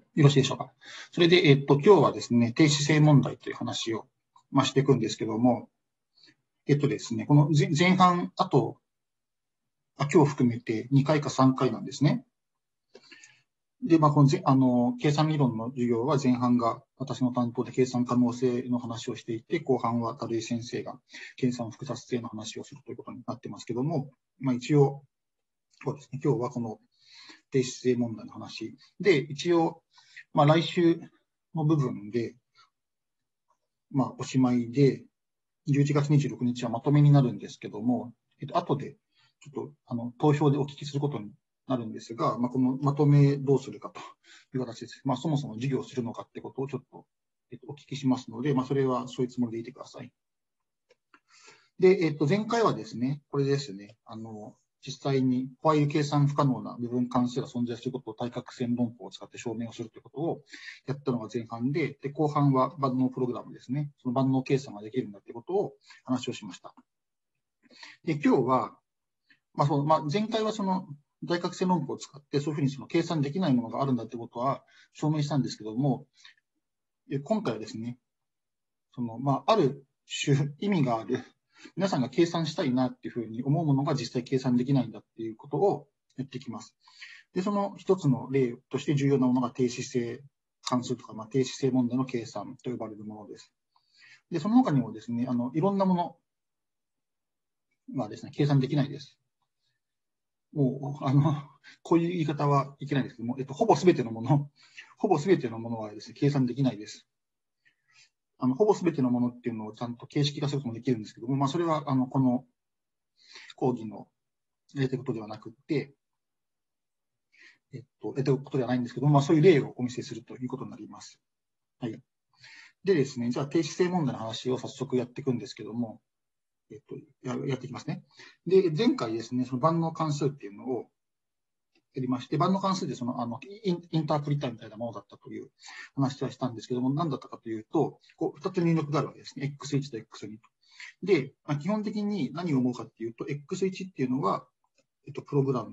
よろしいでしょうか。それで、今日はですね、定子性問題という話を、していくんですけども、ですね、この前半、今日含めて2回か3回なんですね。で、この計算理論の授業は前半が私の担当で計算可能性の話をしていて、後半は樽井先生が計算複雑性の話をするということになってますけども、一応、そうですね、今日はこの定子性問題の話で、一応、来週の部分で、おしまいで、11月26日はまとめになるんですけども、後で、ちょっと、投票でお聞きすることになるんですが、このまとめどうするかという形です。そもそも授業をするのかってことをちょっと、お聞きしますので、それはそういうつもりでいてください。で、前回はですね、これですね、実際にホワイル計算不可能な部分関数が存在することを対角線論法を使って証明をするということをやったのが前半で、後半は万能プログラムですね。その万能計算ができるんだということを話をしました。で、今日は、前回はその対角線論法を使ってそういうふうにその計算できないものがあるんだということは証明したんですけども、今回はですね、ある種意味がある皆さんが計算したいなっていうふうに思うものが実際計算できないんだっていうことをやっていきます。で、その一つの例として重要なものが定子性関数とか、定子性問題の計算と呼ばれるものです。で、その他にもですね、いろんなものがですね、計算できないです。もう、こういう言い方はいけないですけども、ほぼすべてのものはですね、計算できないです。ほぼすべてのものっていうのをちゃんと形式化することもできるんですけども、それは、この講義のやりたいことではなくて、やりたいことではないんですけども、そういう例をお見せするということになります。はい。でですね、じゃあ、定子性問題の話を早速やっていくんですけども、やっていきますね。で、前回ですね、その万能関数っていうのをやりまして、万能関数でインタープリターみたいなものだったという話はしたんですけども、何だったかというと、2つ入力があるわけですね。x1 と x2 と。で、基本的に何を思うかっていうと、x1 っていうのは、プログラム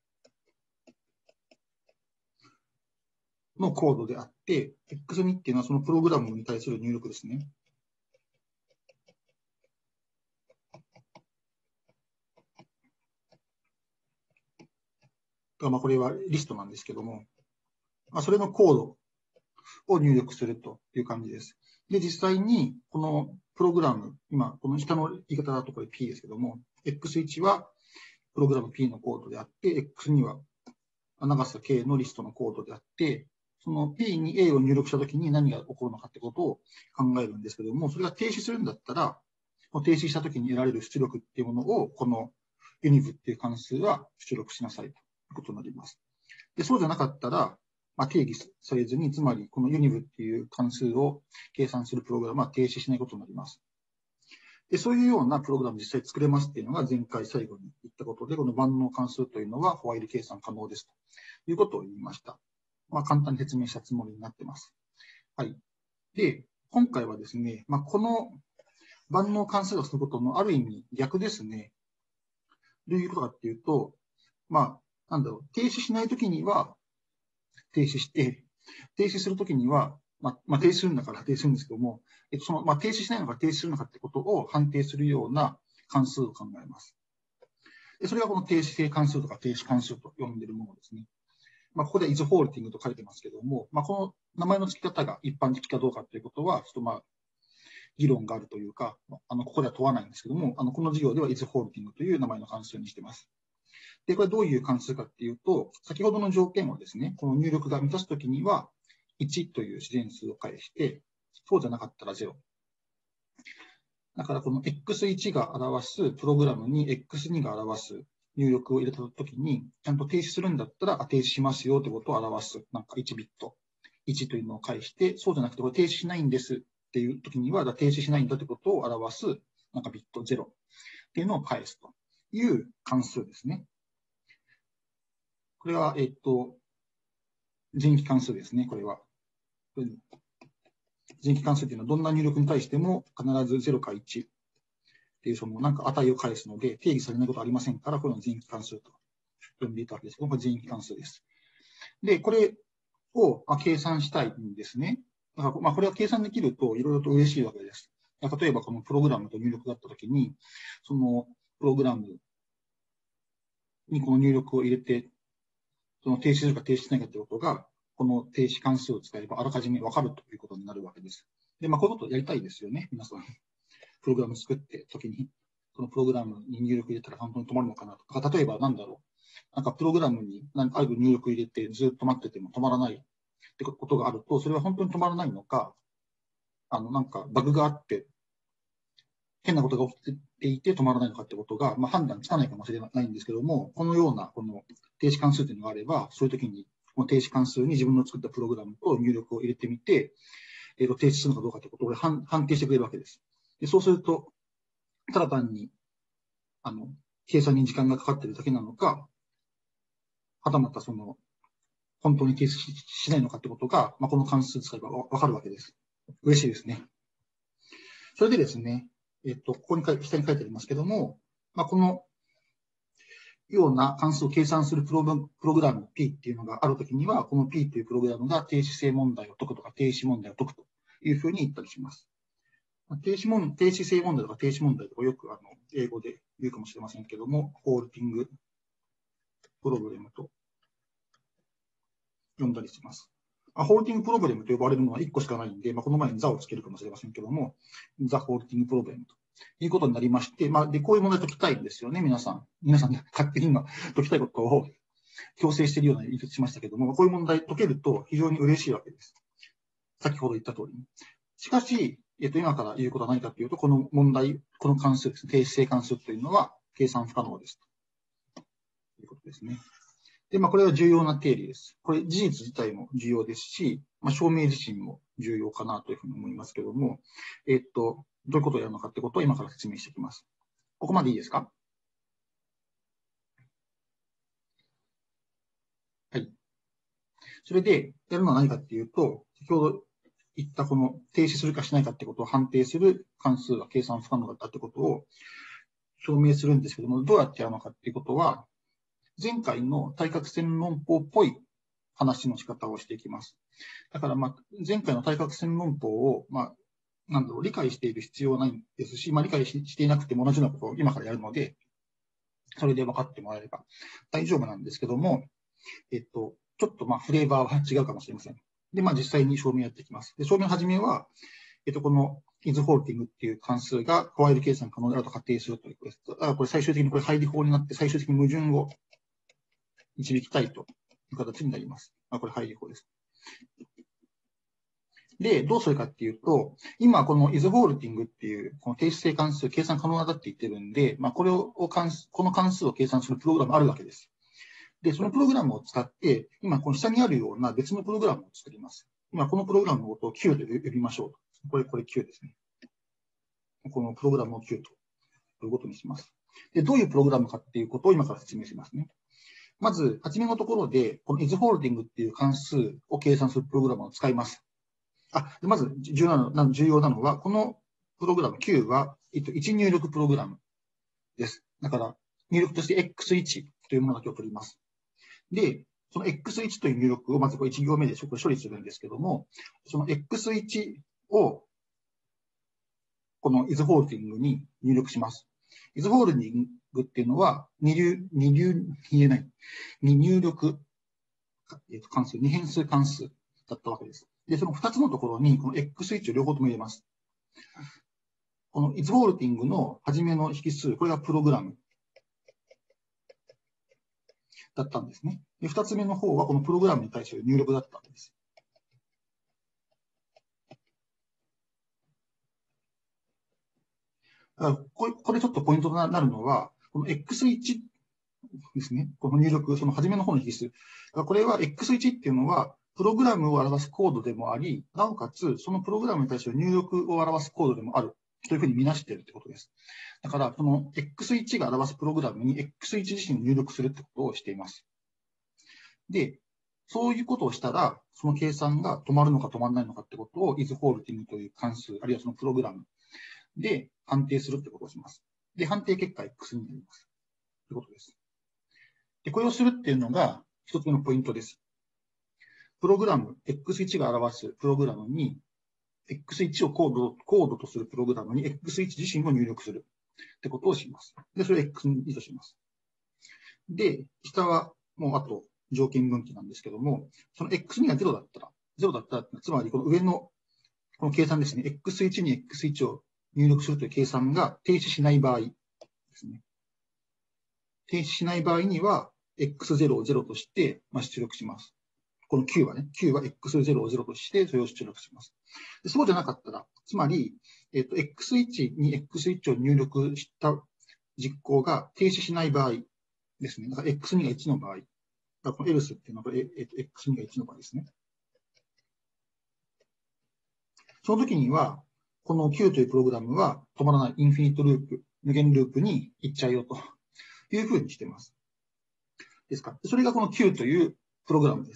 のコードであって、x2 っていうのはそのプログラムに対する入力ですね。これはリストなんですけども、それのコードを入力するという感じです。で、実際にこのプログラム、今、この下の言い方だとこれ P ですけども、x1 はプログラム P のコードであって、x2 は長さ K のリストのコードであって、その P に A を入力したときに何が起こるのかってことを考えるんですけども、それが停止するんだったら、停止したときに得られる出力っていうものを、この univ っていう関数は出力しなさいということになります。で、そうじゃなかったら、定義されずに、つまりこの univ っていう関数を計算するプログラムは停止しないことになります。で、そういうようなプログラム実際作れますっていうのが前回最後に言ったことで、この万能関数というのはホワイル計算可能ですということを言いました。簡単に説明したつもりになってます。はい。で、今回はですね、この万能関数がすることのある意味逆ですね。どういうことかっていうと、停止しないときには停止して、停止するときには、停止するんだから停止するんですけども、停止しないのか停止するのかってことを判定するような関数を考えます。でそれがこの停止性関数とか停止関数と呼んでいるものですね。ここで is halting と書いてますけども、この名前の付き方が一般的かどうかということは、ちょっと議論があるというか、ここでは問わないんですけども、この授業では is halting という名前の関数にしています。で、これどういう関数かっていうと、先ほどの条件をですね、この入力が満たすときには、1という自然数を返して、そうじゃなかったら0。だからこの x1 が表すプログラムに x2 が表す入力を入れたときに、ちゃんと停止するんだったら、停止しますよということを表す、1ビット、1というのを返して、そうじゃなくて、これ停止しないんですっていうときには、停止しないんだということを表す、ビット0っていうのを返すという関数ですね。これは、前期関数ですね、これは。前期関数というのはどんな入力に対しても必ず0か1っていう値を返すので、定義されないことはありませんから、これを前期関数と呼んでいたわけですけど、これ前期関数です。で、これ、 を計算したいんですね。だからこれが計算できるといろいろと嬉しいわけです。例えばこのプログラムと入力があったときに、そのプログラムにこの入力を入れて、その停止するか停止しないかということが、この停止関数を使えばあらかじめ分かるということになるわけです。で、こういうことをやりたいですよね、皆さん。プログラム作ってときに、そのプログラムに入力入れたら本当に止まるのかなとか、例えばなんだろう。プログラムにある入力入れてずっと待ってても止まらないってことがあると、それは本当に止まらないのか、バグがあって、変なことが起きていて止まらないのかってことが、判断つかないかもしれないんですけども、このようなこの停止関数というのがあれば、そういう時にこの停止関数に自分の作ったプログラムと入力を入れてみて、停止するのかどうかということを判定してくれるわけです。でそうすると、ただ単に計算に時間がかかっているだけなのか、はたまた本当に停止しないのかってことが、この関数使えばわかるわけです。嬉しいですね。それでですね、ここに下に書いてありますけども、このような関数を計算するプログラム P っていうのがあるときには、この P というプログラムが停止性問題を解くとか停止問題を解くというふうに言ったりします。停止性問題とか停止問題とかよく英語で言うかもしれませんけども、ホールティングプロブレムと呼んだりします。ホールティングプロブレムと呼ばれるのは1個しかないんで、この前に座をつけるかもしれませんけども、ザ・ホールティングプロブレムということになりまして、で、こういう問題解きたいんですよね、皆さん。皆さん、勝手に今解きたいことを強制しているような言い方しましたけども、こういう問題解けると非常に嬉しいわけです。先ほど言った通りに。しかし、今から言うことは何かというと、この問題、この関数ですね、定子性関数というのは計算不可能です。ということですね。で、これは重要な定理です。これ、事実自体も重要ですし、証明自身も重要かなというふうに思いますけども、どういうことをやるのかということを今から説明していきます。ここまでいいですか？はい。それで、やるのは何かっていうと、先ほど言ったこの停止するかしないかってことを判定する関数が計算不可能だったってことを証明するんですけども、どうやってやるのかっていうことは、前回の対角線論法っぽい話の仕方をしていきます。だから、前回の対角線論法を、理解している必要はないんですし、理解していなくても同じようなことを今からやるので、それで分かってもらえれば大丈夫なんですけども、ちょっとフレーバーは違うかもしれません。で、実際に証明やっていきます。で、証明の始めは、この is holding っていう関数がホワイル計算可能であると仮定するということです。これ最終的にこれ配理法になって最終的に矛盾を導きたいという形になります。これ配理法です。で、どうするかっていうと、今この is holding っていうこの定子性関数計算可能だって言ってるんで、この関数を計算するプログラムあるわけです。で、そのプログラムを使って、今この下にあるような別のプログラムを作ります。今このプログラムのことを Q で呼びましょうと。これ Q ですね。このプログラムを Q ということにします。で、どういうプログラムかっていうことを今から説明しますね。まず、初めのところで、この isHolding っていう関数を計算するプログラムを使います。まず重要なのは、このプログラム Q は、1入力プログラムです。だから、入力として X1 というものだけを取ります。で、その X1 という入力をまず1行目で処理するんですけども、その X1 をこの isHolding に入力します。isHolding っていうのは二入力関数、二変数関数だったわけです。で、その2つのところにこの X1 を両方とも入れます。この isHolding の初めの引数、これがプログラムだったんですね。で、2つ目の方はこのプログラムに対する入力だったんです。これちょっとポイントになるのは、この X1 ですね。この入力、その初めの方の引数。これは X1 っていうのは、プログラムを表すコードでもあり、なおかつ、そのプログラムに対する入力を表すコードでもあるというふうに見なしているということです。だから、この X1 が表すプログラムに X1 自身を入力するってことをしています。で、そういうことをしたら、その計算が止まるのか止まらないのかってことを isHolding という関数、あるいはそのプログラムで判定するってことをします。で、判定結果 X になります。ということです。で、これをするっていうのが一つ目のポイントです。 プログラム、X1 が表すプログラムに、X1 をコードとするプログラムに X1 自身を入力するってことをします。で、それを X2 とします。で、下はもうあと条件分岐なんですけども、その X2 が0だったら、つまりこの上のこの計算ですね、X1 に X1 を入力するという計算が停止しない場合ですね。停止しない場合には、X0 を0として、出力します。この Q はね、Q は X0 を0として、それを出力します。でそうじゃなかったら、つまり、X1 に X1 を入力した実行が停止しない場合ですね。だから X2 が1の場合、この else っていうのは、X2 が1の場合ですね。その時には、この Q というプログラムは止まらないインフィニットループ、無限ループに行っちゃうよというふうにしています。ですか。それがこの Q というプログラムです。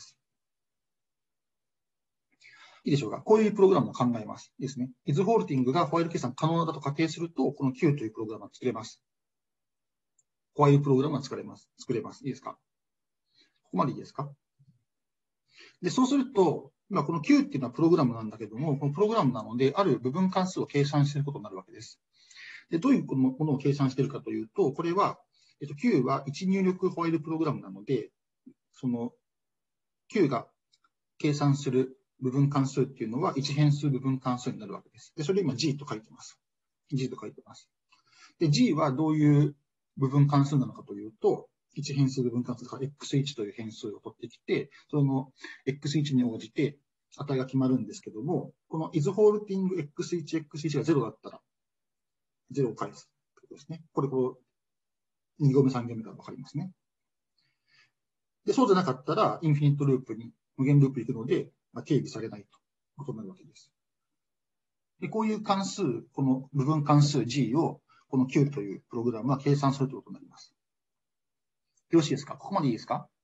いいでしょうか。こういうプログラムを考えます。ですね。is ホールティングがホワイル計算可能だと仮定すると、この Q というプログラムが作れます。ホワイルプログラムが作れます。いいですか。ここまでいいですか。で、そうすると、今この Q っていうのはプログラムなんだけども、このプログラムなので、ある部分関数を計算していることになるわけです。で、どういうものを計算しているかというと、これは、Q は1入力ホワイルプログラムなので、その Q が計算する部分関数っていうのは1変数部分関数になるわけです。で、それ今 G と書いてます。G と書いてます。で、G はどういう部分関数なのかというと、1変数部分関数から X1 という変数を取ってきて、その X1 に応じて値が決まるんですけども、この is holding X1 が0だったら、0を返すということですね。これ2行目、3行目からわかりますね。で、そうじゃなかったら、インフィニットループに、無限ループに行くので、定義されないということになるわけです。で、こういう関数、この部分関数 G を、この Q というプログラムは計算するということになります。よろしいですか？ここまでいいですか？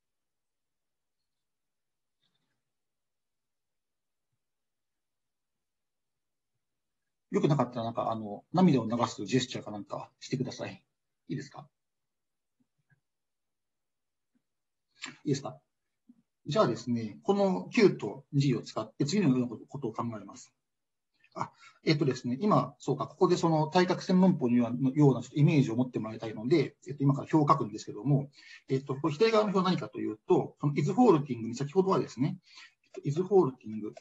よくなかったら、涙を流すジェスチャーかなんかしてください。いいですか？いいですか？じゃあですね、この Q と G を使って次のようなことを考えます。ですね、今、そうか、ここでその対角線論法のようなイメージを持ってもらいたいので、今から表を書くんですけども、左側の表は何かというと、その is holding に先ほどはですね、is holding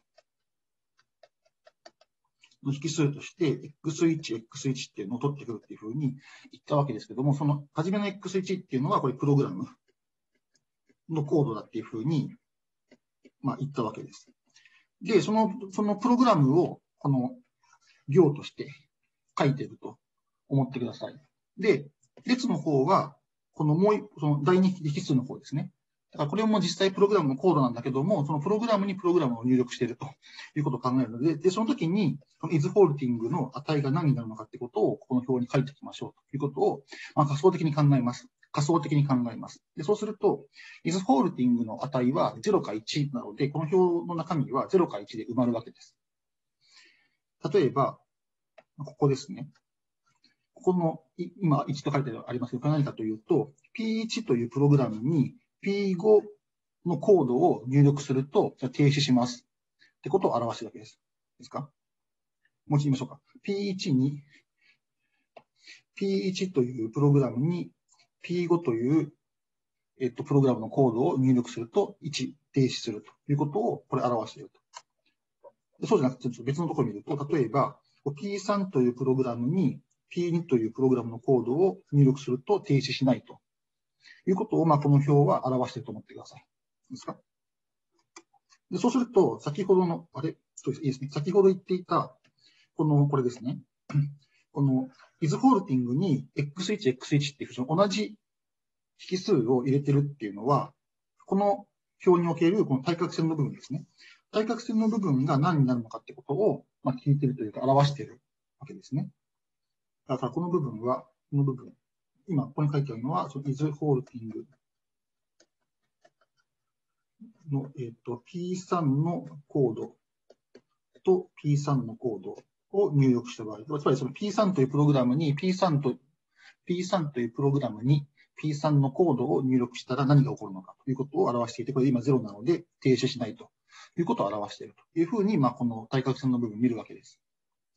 の引数として X1 っていうのを取ってくるっていうふうに言ったわけですけども、その初めの X1 っていうのはこれプログラムのコードだっていうふうに、言ったわけです。で、そのプログラムをこの行として書いていると思ってください。で、列の方は、その第二引数の方ですね。だからこれも実際プログラムのコードなんだけども、そのプログラムにプログラムを入力しているということを考えるので、その時に、is holding の値が何になるのかってことを、この表に書いておきましょうということを、仮想的に考えます。で、そうすると、is holding の値は0か1なので、この表の中身は0か1で埋まるわけです。例えば、ここですね。ここの、今1と書いてありますけど、これ何かというと、P1 というプログラムに P5 のコードを入力すると停止します。ってことを表しているわけです。ですか？もう一度言いましょうか。P1 というプログラムに P5 という、プログラムのコードを入力すると1停止するということをこれ表していると。そうじゃなくて、別のところを見ると、例えば P3 というプログラムにP2 というプログラムのコードを入力すると停止しないということを、この表は表していると思ってください。いいですか？でそうすると、先ほどの、そうです、いいですね。先ほど言っていた、これですね。この is holding に X1 っていう同じ引数を入れてるっていうのは、この表におけるこの対角線の部分ですね。対角線の部分が何になるのかってことを、聞いてるというか表しているわけですね。だからこの部分は、今ここに書いてあるのは、is holding の、P3 のコードと P3 のコードを入力した場合、つまりその P3 というプログラムに P3 というプログラムに P3 のコードを入力したら何が起こるのかということを表していて、これ今0なので停止しないということを表しているというふうに、この対角線の部分を見るわけです。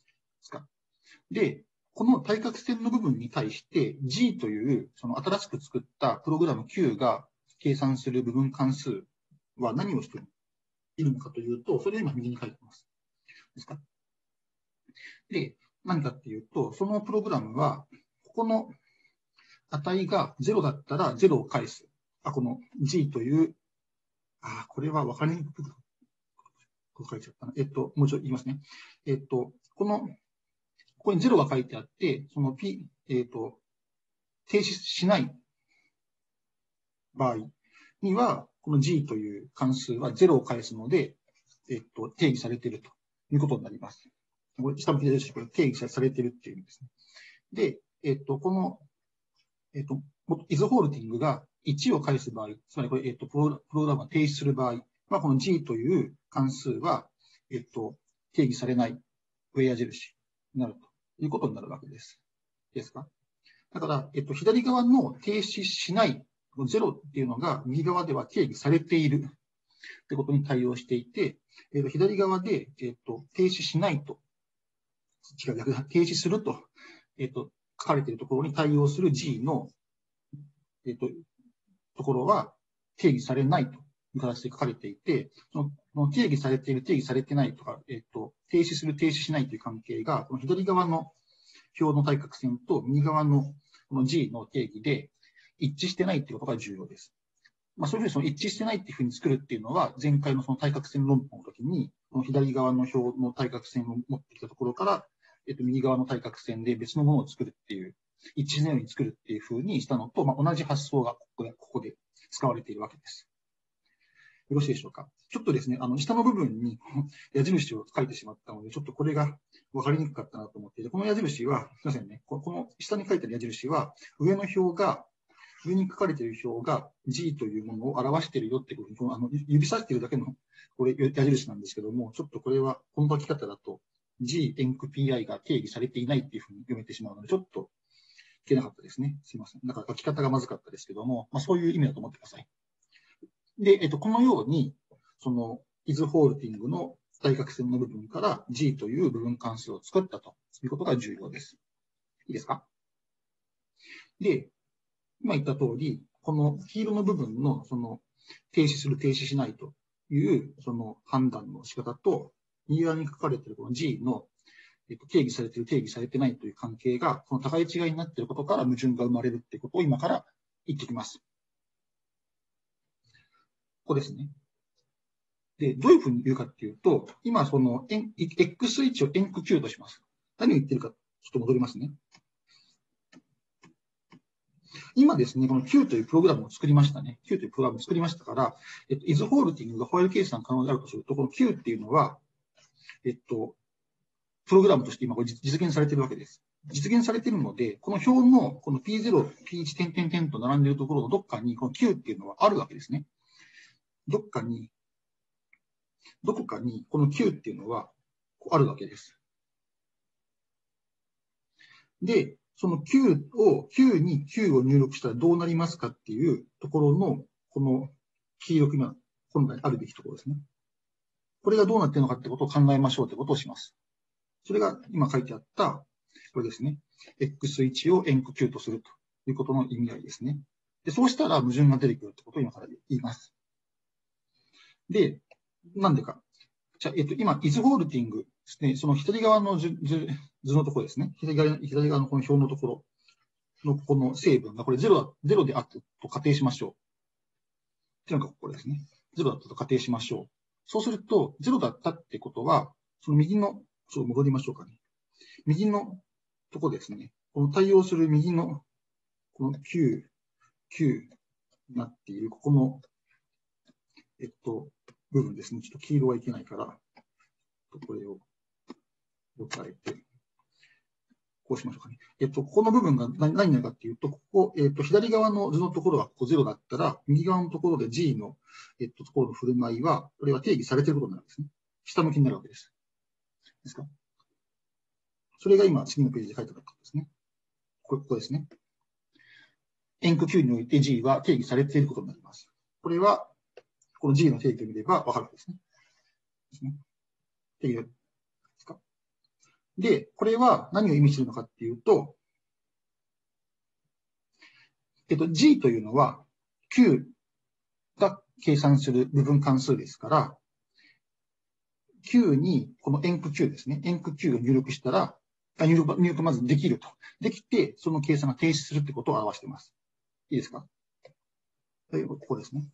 で、この対角線の部分に対して G というその新しく作ったプログラム Q が計算する部分関数は何をしているのかというと、それを今右に書いています。ですか？で、何かっていうと、そのプログラムは、ここの値が0だったら0を返す。この G という、これは分かりにくく書いちゃったな。もう一度言いますね。ここに0が書いてあって、その 停止しない場合には、この G という関数は0を返すので、定義されているということになります。下向きでですし、これ定義されているっていうんですね。で、この、イズホールディングが1を返す場合、つまりこれ、プログラムが停止する場合は、この G という関数は、定義されないウェイ矢印になるということになるわけです。ですか？だから、左側の停止しない0っていうのが右側では定義されているってことに対応していて、左側で、停止しないと、停止すると、書かれているところに対応する G の、ところは定義されないという形で書かれていて、その定義されている、定義されてないとか、停止する、停止しないという関係が、この左側の表の対角線と右側のこの G の定義で一致してないということが重要です。そういうふうにその一致してないっていうふうに作るっていうのは、前回のその対角線論法の時に、この左側の表の対角線を持ってきたところから、右側の対角線で別のものを作るっていう、一致しないように作るっていうふうにしたのと、同じ発想がここで使われているわけです。よろしいでしょうか。ちょっとですね、下の部分に矢印を書いてしまったので、ちょっとこれが分かりにくかったなと思っていて、この矢印は、すみませんね、この下に書いてある矢印は、上に書かれている表が G というものを表しているよってことに、指さしているだけのこれ矢印なんですけども、ちょっとこれは、この書き方だと G、エンク PI が定義されていないっていうふうに読めてしまうので、ちょっといけなかったですね。すいません。だから書き方がまずかったですけども、そういう意味だと思ってください。で、このように、その、イズホールディングの対角線の部分から G という部分関数を作ったということが重要です。いいですか？で、今言った通り、この黄色の部分の、その、停止する、停止しないという、その判断の仕方と、右側に書かれているこの G の、定義されている、定義されていないという関係が、この互い違いになっていることから矛盾が生まれるということを今から言ってきます。ここですね。で、どういうふうに言うかっていうと、今、その、X1 をエンク Q とします。何を言ってるか、ちょっと戻りますね。今ですね、この Q というプログラムを作りましたね。Q というプログラムを作りましたから、イズホールディングがファイル計算可能であるとすると、この Q っていうのは、プログラムとして今これ実現されているわけです。実現されているので、この表のこの P0、P1 点々点と並んでいるところのどっかにこの Q っていうのはあるわけですね。どこかにこの Q っていうのはあるわけです。で、その Q に Q を入力したらどうなりますかっていうところの、この黄色く今、本来あるべきところですね。これがどうなっているのかってことを考えましょうってことをします。それが今書いてあった、これですね。X1 をエンク Q とするということの意味合いですね。で、そうしたら矛盾が出てくるってことを今から言います。で、なんでか。じゃあ、今、イズホールディングですね。その左側の図のところですね。左側のこの表のところのこの成分がこれ0であったと仮定しましょう。っていうのがこれですね。0だったと仮定しましょう。そうすると、0だったってことは、その右の、ちょっと戻りましょうかね。右のところですね。この対応する右の、この9になっている、ここの、部分ですね。ちょっと黄色はいけないから、これを変えて、こうしましょうかね。ここの部分が何になるかっていうと、ここ、左側の図のところがここ0だったら、右側のところで G の、ところの振る舞いは、これは定義されていることになるんですね。下向きになるわけです。ですか？それが今、次のページで書いてあることですね。ここですね。エンク Q において G は定義されていることになります。これは、この G の定義を見ればわかるわけですね。 ですね。定義ですか。で、これは何を意味しているのかっていうと、G というのは Q が計算する部分関数ですから、Q にこの円区 Q ですね。円区 Q を入力したら、入力まずできると。できて、その計算が停止するってことを表しています。いいですか？ここですね。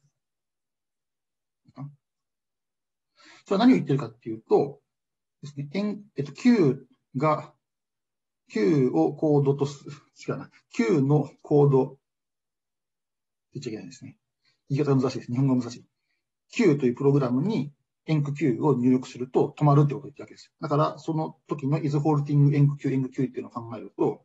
それは何を言ってるかっていうと、ですね、Q が、Q をコードとす、違うな、Q のコード、言っちゃいけないですね。言い方が難しいです。日本語が難しい。Q というプログラムに円区 Q を入力すると止まるってことを言ったわけです。だから、その時の is halting 円区 Q っていうのを考えると、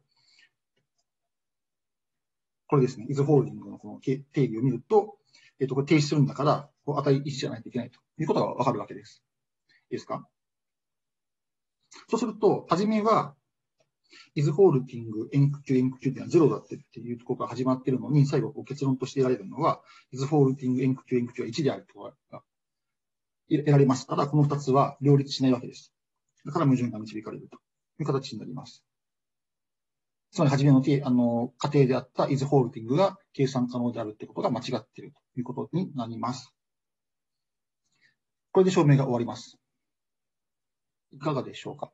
これですね、is holding のこの定義を見ると、これ停止するんだから、値1じゃないといけないということがわかるわけです。いいですか？そうすると、はじめは、is holding 円区 Q っていうのは0だっていうところから始まっているのに、最後結論として得られるのは、is holding 円区 Q は1であるとが得られますから、この2つは両立しないわけです。だから矛盾が導かれるという形になります。つまり、はじめの過程であった is holding が計算可能であるということが間違っているということになります。これで証明が終わります。いかがでしょうか？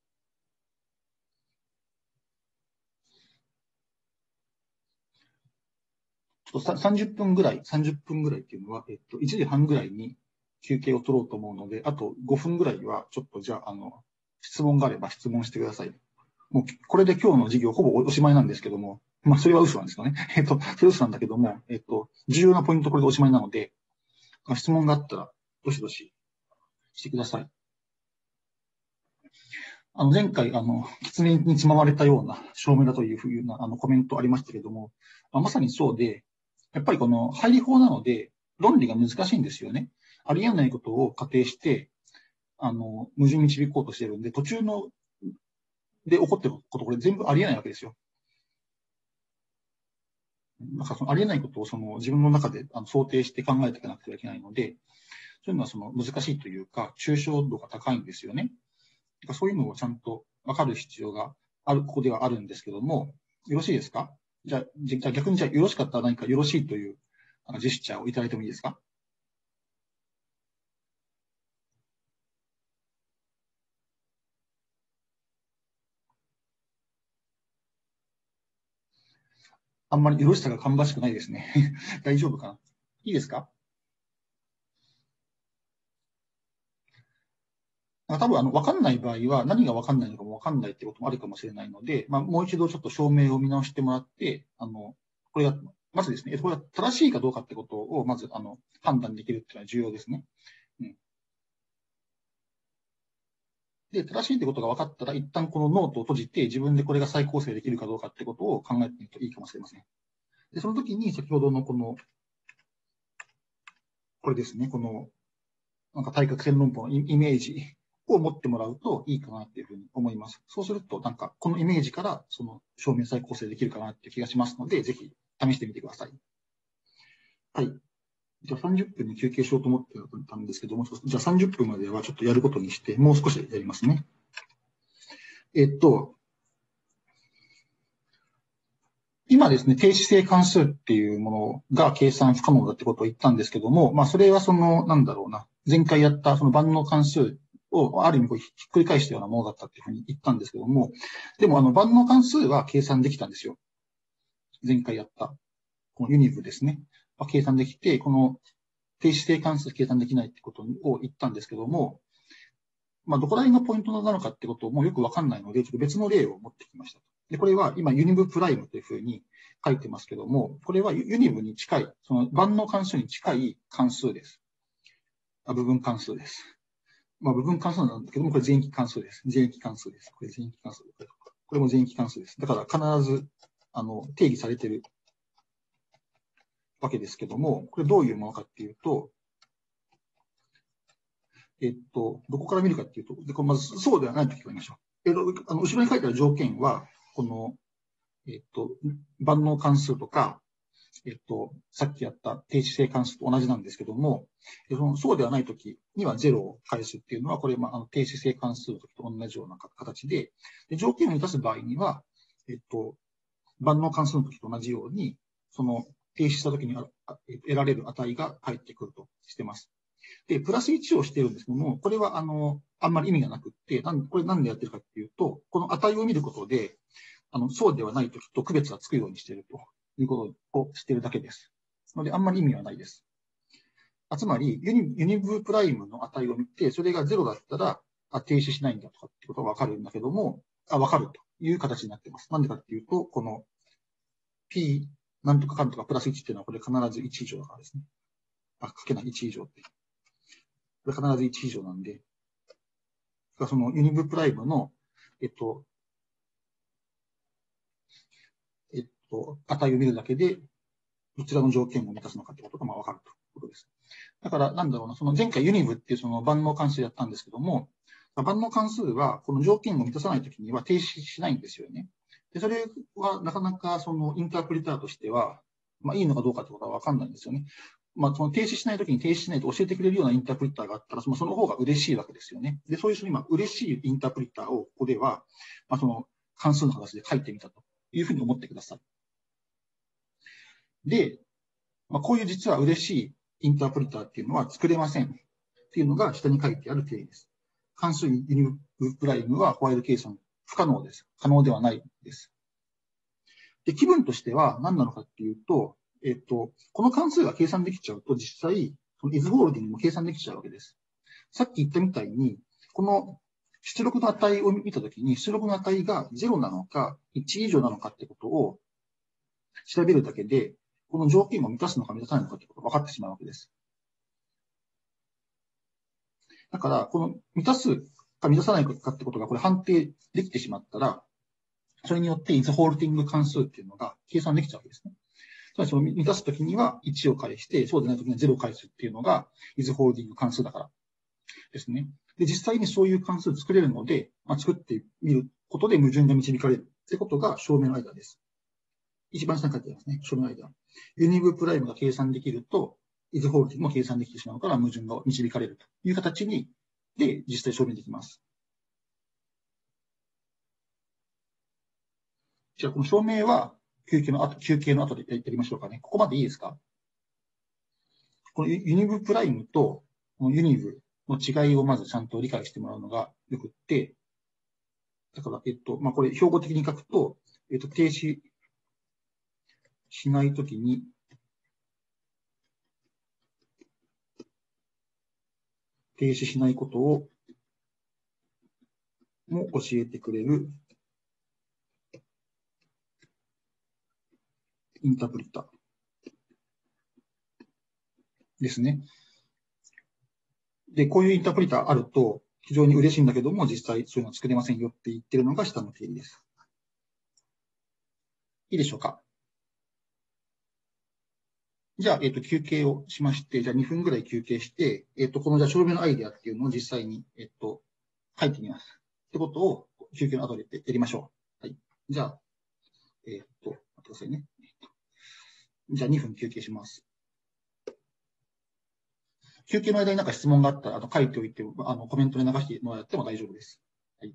ちょっと30分ぐらいっていうのは、1時半ぐらいに休憩を取ろうと思うので、あと5分ぐらいは、ちょっとじゃあ、質問があれば質問してください。もう、これで今日の授業ほぼおしまいなんですけども、まあ、それは嘘なんですよね。それは嘘なんだけども、重要なポイントこれでおしまいなので、質問があったら、どしどししてください。前回、狐につままれたような証明だというふうな、コメントありましたけども、まさにそうで、やっぱりこの配理法なので、論理が難しいんですよね。ありえないことを仮定して、矛盾に導こうとしてるんで、途中で起こってること、これ全部ありえないわけですよ。なんかそのありえないことを自分の中で想定して考えていかなくてはいけないので、そういうのは難しいというか、抽象度が高いんですよね。そういうのをちゃんと分かる必要がある、ここではあるんですけども、よろしいですか？じゃあ逆によろしかったら何かよろしいというジェスチャーをいただいてもいいですか？あんまりよろしさが芳しくないですね。大丈夫かな？いいですか？多分分かんない場合は何が分かんないのかも分かんないってこともあるかもしれないので、もう一度ちょっと証明を見直してもらって、これが、まずですね、これが正しいかどうかってことをまず判断できるっていうのは重要ですね。うん、で、正しいってことが分かったら、一旦このノートを閉じて、自分でこれが再構成できるかどうかってことを考えてみるといいかもしれません。で、その時に先ほどのこれですね、なんか対角線論法のイメージを持ってもらうといいかなっていうふうに思います。そうすると、なんかこのイメージからその証明再構成できるかなっていう気がしますので、ぜひ試してみてください。はい。じゃあ30分に休憩しようと思ってたんですけども、じゃあ30分まではちょっとやることにして、もう少しやりますね。今ですね、定子性関数っていうものが計算不可能だってことを言ったんですけども、それはなんだろうな、前回やったその万能関数をある意味ひっくり返したようなものだったっていうふうに言ったんですけども、でも万能関数は計算できたんですよ。前回やった、このユニブですね。計算できて、この定子性関数計算できないってことを言ったんですけども、どこら辺がポイントなのかってことをもうよくわかんないので、ちょっと別の例を持ってきました。で、これは今ユニブプライムというふうに書いてますけども、これはユニブに近い、その万能関数に近い関数です。部分関数です。部分関数なんだけども、これ全域関数です。全域関数です。これ全域関数。これも全域関数です。だから必ず、定義されているわけですけども、これどういうものかっていうと、どこから見るかっていうと、でこれまずそうではないと聞こえましょう。後ろに書いてある条件は、この、万能関数とか、 さっきやった定時性関数と同じなんですけども、そうではないときには0を返すっていうのは、これ、定時性関数のときと同じような形で、条件を満たす場合には、万能関数のときと同じように、その停止したときに得られる値が返ってくるとしてます。で、プラス1をしてるんですけども、これは、あんまり意味がなくって、これなんでやってるかっていうと、この値を見ることで、そうではないときと区別がつくようにしているということをしているだけです。ので、あんまり意味はないです。つまりユニブプライムの値を見て、それが0だったら、停止しないんだとかってことがわかるんだけども、わかるという形になっています。なんでかっていうと、この P なんとかかんとかプラス1っていうのはこれ必ず1以上だからですね。かけない1以上って。これ必ず1以上なんで、そのユニブプライムの、値を見るだけで、どちらの条件を満たすのかってことがわかるということです。だから、なんだろうな、その前回ユニブっていうその万能関数やったんですけども、万能関数はこの条件を満たさないときには停止しないんですよね。で、それはなかなかそのインタープリターとしては、いいのかどうかってことはわかんないんですよね。その停止しないときに停止しないと教えてくれるようなインタープリターがあったら、その方が嬉しいわけですよね。で、そういう今、嬉しいインタープリターをここでは、その関数の形で書いてみたというふうに思ってください。で、こういう実は嬉しいインタープリターっていうのは作れませんっていうのが下に書いてある定義です。関数ユニブプライムはホワイト計算不可能です。可能ではないです。で、気分としては何なのかっていうと、この関数が計算できちゃうと実際、その is ホールディングも計算できちゃうわけです。さっき言ったみたいに、この出力の値を見たときに、出力の値が0なのか1以上なのかってことを調べるだけで、この条件を満たすのか満たさないのかってことが分かってしまうわけです。だから、この満たすか満たさないかってことがこれ判定できてしまったら、それによって is ホールディング関数っていうのが計算できちゃうわけですね。つまりその満たすときには1を返して、そうでないときには0を返すっていうのが is ホールディング関数だからですね。で、実際にそういう関数作れるので、作ってみることで矛盾が導かれるってことが証明の間です。一番下に書いてありますね。証明の間。ユニブプライムが計算できると、is ホールディングも計算できてしまうから矛盾が導かれるという形に、で、実際証明できます。じゃあ、この証明は休憩の後でやりましょうかね。ここまでいいですか？このユニブプライムとユニブの違いをまずちゃんと理解してもらうのがよくって、だから、これ、標語的に書くと、停止しないときに、停止しないことをも教えてくれるインタープリターですね。で、こういうインタープリターあると非常に嬉しいんだけども、実際そういうの作れませんよって言ってるのが下の定義です。いいでしょうか？じゃあ、休憩をしまして、じゃあ2分ぐらい休憩して、このじゃあ証明のアイデアっていうのを実際に、書いてみます。ってことを休憩の後でやりましょう。はい。じゃあ、待ってくださいね。じゃあ2分休憩します。休憩の間になんか質問があったら、書いておいて、コメントで流してもらっても大丈夫です。はい。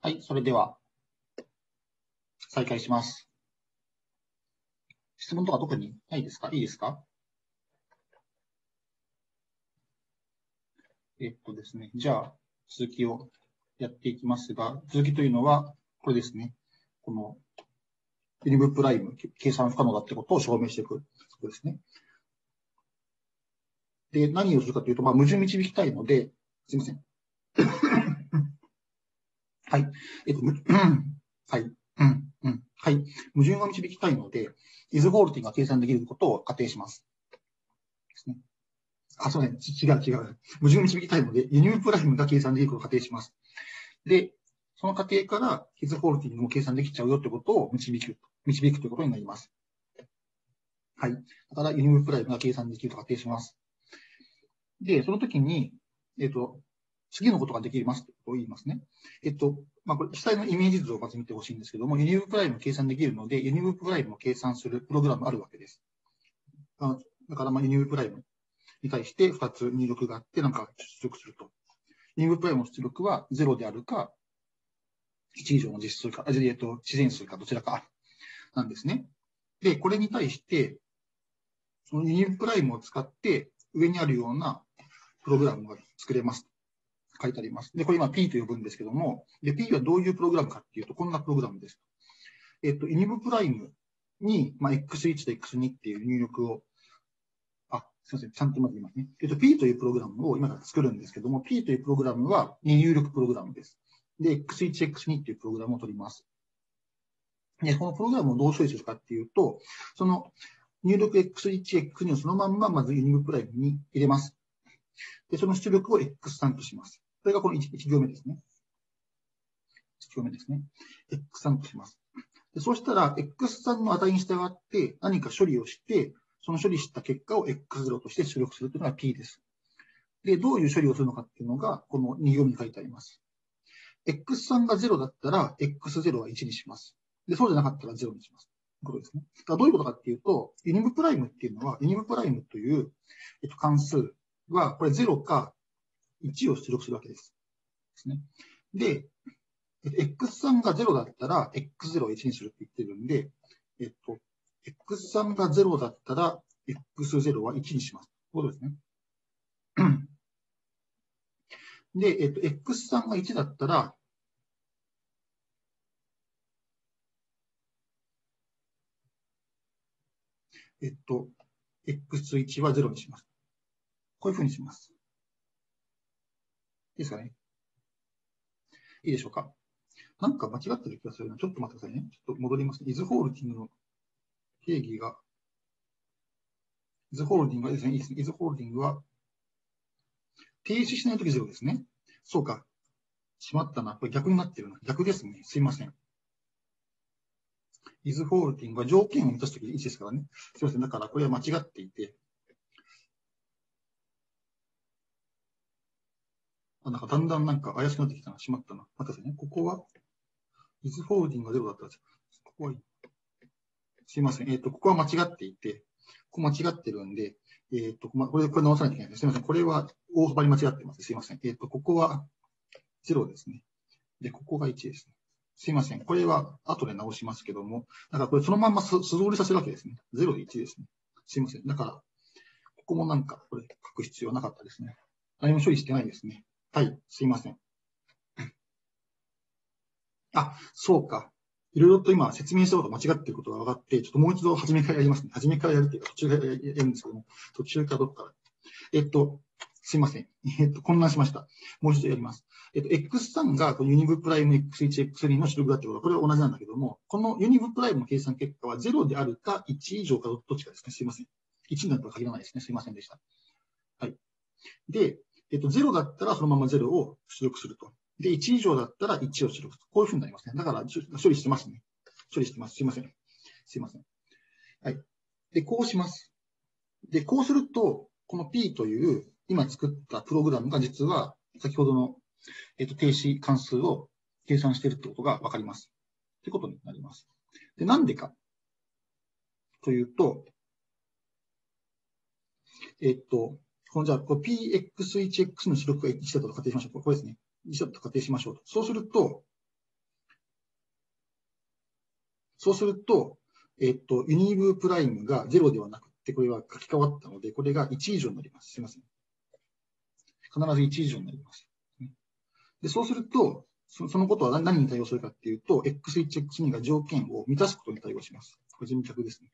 はい、それでは、再開します。質問とか特にないですか？いいですか？ですね、じゃあ、続きをやっていきますが、続きというのは、これですね。この、ユニブプライム、計算不可能だってことを証明していく。そうですね。で、何をするかというと、矛盾導きたいので、すいません。はい。はい。はい。矛盾を導きたいので、イズフォールティが計算できることを仮定します。ですね。そうね。違う。矛盾を導きたいので、ユニブプライムが計算できることを仮定します。で、その過程から、イズフォールティングも計算できちゃうよということを導くということになります。はい。だから、ユニブプライムが計算できると仮定します。で、その時に、次のことができますと言いますね。これ、実際のイメージ図をまず見てほしいんですけども、ユニブプライムを計算できるので、ユニブプライムを計算するプログラムがあるわけです。だから、ユニブプライムに対して2つ入力があって、なんか出力すると。ユニブプライムの出力は0であるか、1以上の実数か、自然数かどちらかなんですね。で、これに対して、そのユニブプライムを使って上にあるようなプログラムが作れます。書いてあります。で、これ今 P と呼ぶんですけども、で、P はどういうプログラムかっていうと、こんなプログラムです。ユニブプライムに、x1 と x2 っていう入力を、すみません、ちゃんとまず言いますね。P というプログラムを今から作るんですけども、P というプログラムは入力プログラムです。で、x1、x2 っていうプログラムを取ります。で、このプログラムをどう処理するかっていうと、その入力 x1、x2 をそのまんままずユニブプライムに入れます。で、その出力を x3 とします。これがこの 1行目ですね。1行目ですね。x3 とします。でそうしたら、x3 の値に従って何か処理をして、その処理した結果を x0 として出力するというのが P です。で、どういう処理をするのかっていうのが、この2行目に書いてあります。x3 が0だったら、x0 は1にします。で、そうじゃなかったら0にします。ということですね。だからどういうことかっていうと、ユニブプライムっていうのは、ユニブプライムという、関数は、これ0か1を出力するわけです。ですね。で、x3 が0だったら、x0 を1にするって言ってるんで、x3 が0だったら、x0 は1にします。ということですね。で、x3 が1だったら、x1 は0にします。こういうふうにします。いいですかね。いいでしょうか。なんか間違ってる気がするな。ちょっと待ってくださいね。ちょっと戻ります。イズホールディングの定義が、イズホールディングはですね、いいですね。イズホールディングは、停止しないとき0ですね。そうか。しまったな。これ逆になってるな。逆ですね。すいません。イズホールディングは条件を満たすとき1ですからね。すいません。だからこれは間違っていて、なんかだんだんなんか怪しくなってきたな。しまったな。待ってくださいね。ここは、イズホールディングが0だったんです。ここは、すいません。ここは間違っていて、ここ間違ってるんで、これ直さなきゃいけないです。すいません。これは大幅に間違ってます。すいません。ここは0ですね。で、ここが1ですね。すいません。これは後で直しますけども、だからこれそのまんま素通りさせるわけですね。0で1ですね。すいません。だから、ここもなんかこれ書く必要なかったですね。何も処理してないですね。はい。すいません。そうか。いろいろと今説明したこと間違っていることが分かって、ちょっともう一度初めからやりますね。初めからやるっていうか、途中からやるんですけども、途中かどっか。すいません。混乱しました。もう一度やります。x3 がこのユニブプライム x1、x2 の出力だってことは、これは同じなんだけども、このユニブプライムの計算結果は0であるか1以上かどっちかですね。すいません。1になるとは限らないですね。すいませんでした。はい。で、0だったらそのまま0を出力すると。で、1以上だったら1を出力と。こういうふうになりますね。だから、処理してますね。処理してます。すいません。すいません。はい。で、こうします。で、こうすると、この P という今作ったプログラムが実は先ほどの、停止関数を計算しているということがわかります。ということになります。で、なんでかというと、このじゃあ、PX1X の出力が1だと仮定しましょう。これですね。1だと仮定しましょうと。そうすると、 そうすると、ユニブプライムが0ではなくて、これは書き換わったので、これが1以上になります。すみません。必ず1以上になります。で、そうすると、そのことは何に対応するかっていうと、X1、X2 が条件を満たすことに対応します。これ人格ですね。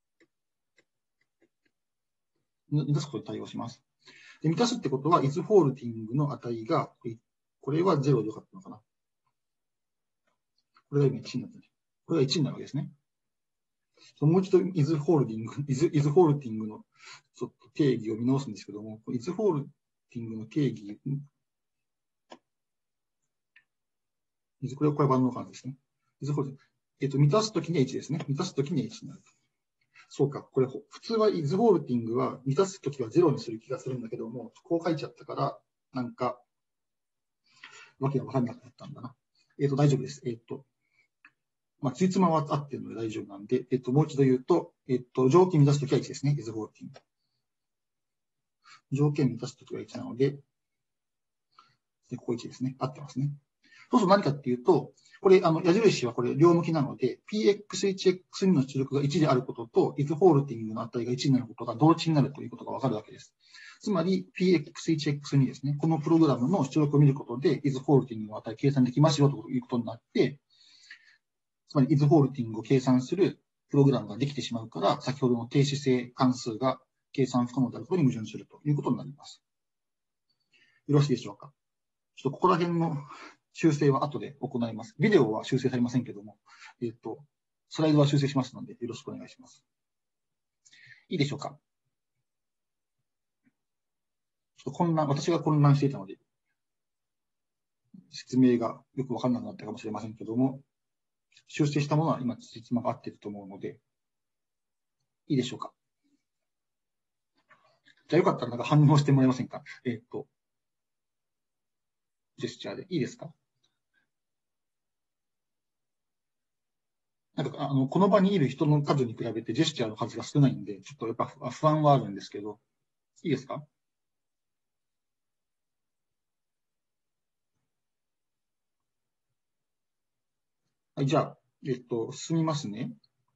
満たすことに対応します。で、満たすってことは、is holding の値が、これは0でよかったのかな。これが今1になったね。これが1になるわけですね。もう一度 is holding のちょっと定義を見直すんですけども、is holding の定義、これは万能感ですね。is holding。満たすときには1ですね。満たすときには1になる。そうか。これ、普通は is holding は満たすときは0にする気がするんだけども、こう書いちゃったから、なんか、わけがわかんなくなったんだな。大丈夫です。まあ、ついつまは合ってるので大丈夫なんで、もう一度言うと、条件満たすときは1ですね。is holding。条件満たすときは1なので、ここ1ですね。合ってますね。そうすると何かっていうと、これ、矢印はこれ両向きなので、px1、x2 の出力が1であることと、is holding の値が1になることが同値になるということがわかるわけです。つまり、px1、x2 ですね。このプログラムの出力を見ることで、is holding の値計算できますよということになって、つまり、is holding を計算するプログラムができてしまうから、先ほどの定子性関数が計算不可能であることに矛盾するということになります。よろしいでしょうか。ちょっとここら辺の修正は後で行います。ビデオは修正されませんけども、スライドは修正しますので、よろしくお願いします。いいでしょうか。ちょっと私が混乱していたので、説明がよくわからなくなったかもしれませんけども、修正したものは今、実が合っていると思うので、いいでしょうか。じゃあよかったらなんか反応してもらえませんか。ジェスチャーでいいですか。なんかこの場にいる人の数に比べてジェスチャーの数が少ないんで、ちょっとやっぱ不安はあるんですけど、いいですか。はい、じゃあ、進みますね。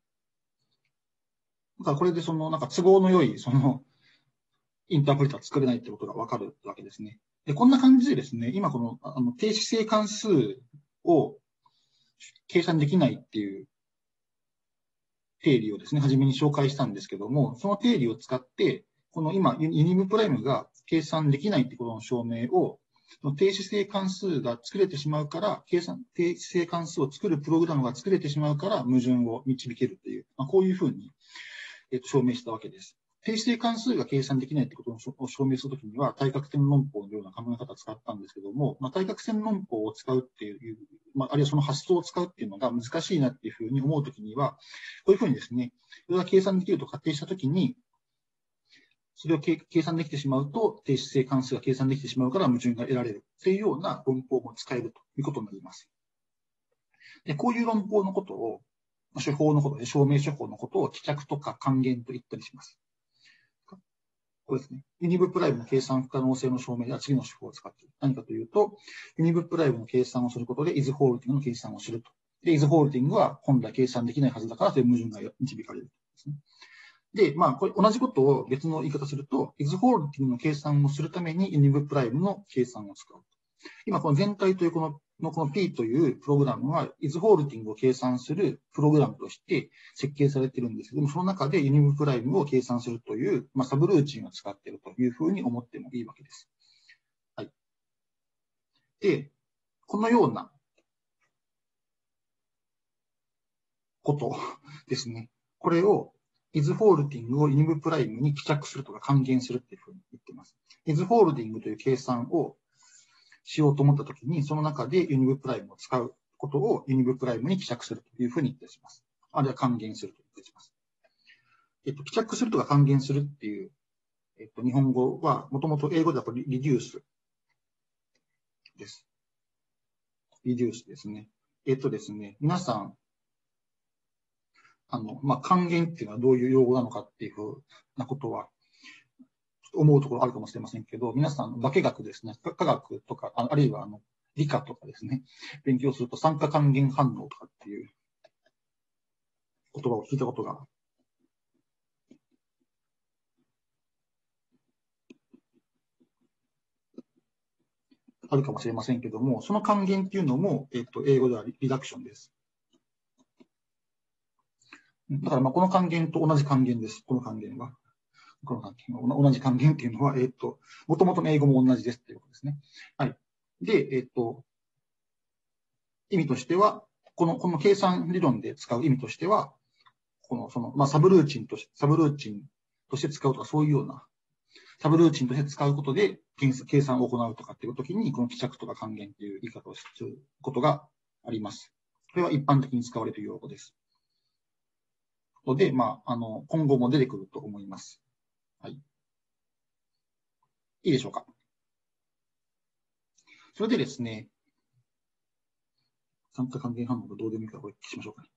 だからこれでなんか都合の良い、インタープレーター作れないってことがわかるわけですね。で、こんな感じでですね、今この、定子性関数を計算できないっていう定理をですね、初めに紹介したんですけども、その定理を使って、この今、ユニブプライムが計算できないってことの証明を、定子性関数が作れてしまうから、定子性関数を作るプログラムが作れてしまうから、矛盾を導けるという、こういうふうに、証明したわけです。定子性関数が計算できないということを証明するときには、対角線論法のような考え方を使ったんですけども、対角線論法を使うっていう、あるいはその発想を使うっていうのが難しいなっていうふうに思うときには、こういうふうにですね、それが計算できると仮定したときに、それを計算できてしまうと、定子性関数が計算できてしまうから矛盾が得られるというような論法も使えるということになります。で、こういう論法のことを、手法のことで、証明手法のことを棄却とか還元と言ったりします。これですね。ユニブプライムの計算不可能性の証明では次の手法を使っている。何かというと、ユニブプライムの計算をすることで、イズホールディングの計算をすると。で、イズホールディングは本来計算できないはずだから、という矛盾が導かれるですね。で、これ同じことを別の言い方すると、イズホールディングの計算をするためにユニブプライムの計算を使う。今、この全体というこの P というプログラムは、イズホールディングを計算するプログラムとして設計されているんですけども、その中でユニブプライムを計算するという、サブルーチンを使っているというふうに思ってもいいわけです。はい。で、このようなことですね。これを、イズホールディングをユニブプライムに帰着するとか還元するっていうふうに言っています。イズホールディングという計算をしようと思ったときに、その中でユニブプライムを使うことをユニブプライムに帰着するというふうに言ってします。あるいは還元すると言ってします。帰着するとか還元するっていう、日本語は、もともと英語ではリデュースです。リデュースですね。ですね、皆さん、還元っていうのはどういう用語なのかっていうふうなことは、思うところあるかもしれませんけど、皆さん、化学ですね、科学とか、あるいは理科とかですね、勉強すると酸化還元反応とかっていう葉を聞いたことがあるかもしれませんけども、その還元っていうのも、英語ではリダクションです。だから、この還元と同じ還元です。この還元は。この還元は同じ還元っていうのは、もともとの英語も同じですっていうことですね。はい。で、意味としては、この計算理論で使う意味としては、サブルーチンとして使うとか、そういうような、サブルーチンとして使うことで計算を行うとかっていうときに、この希釈とか還元っていう言い方をすることがあります。これは一般的に使われる用語です。ので、今後も出てくると思います。はい。いいでしょうか。それでですね、酸化還元反応がどうでもいいから、これ消しましょうかね。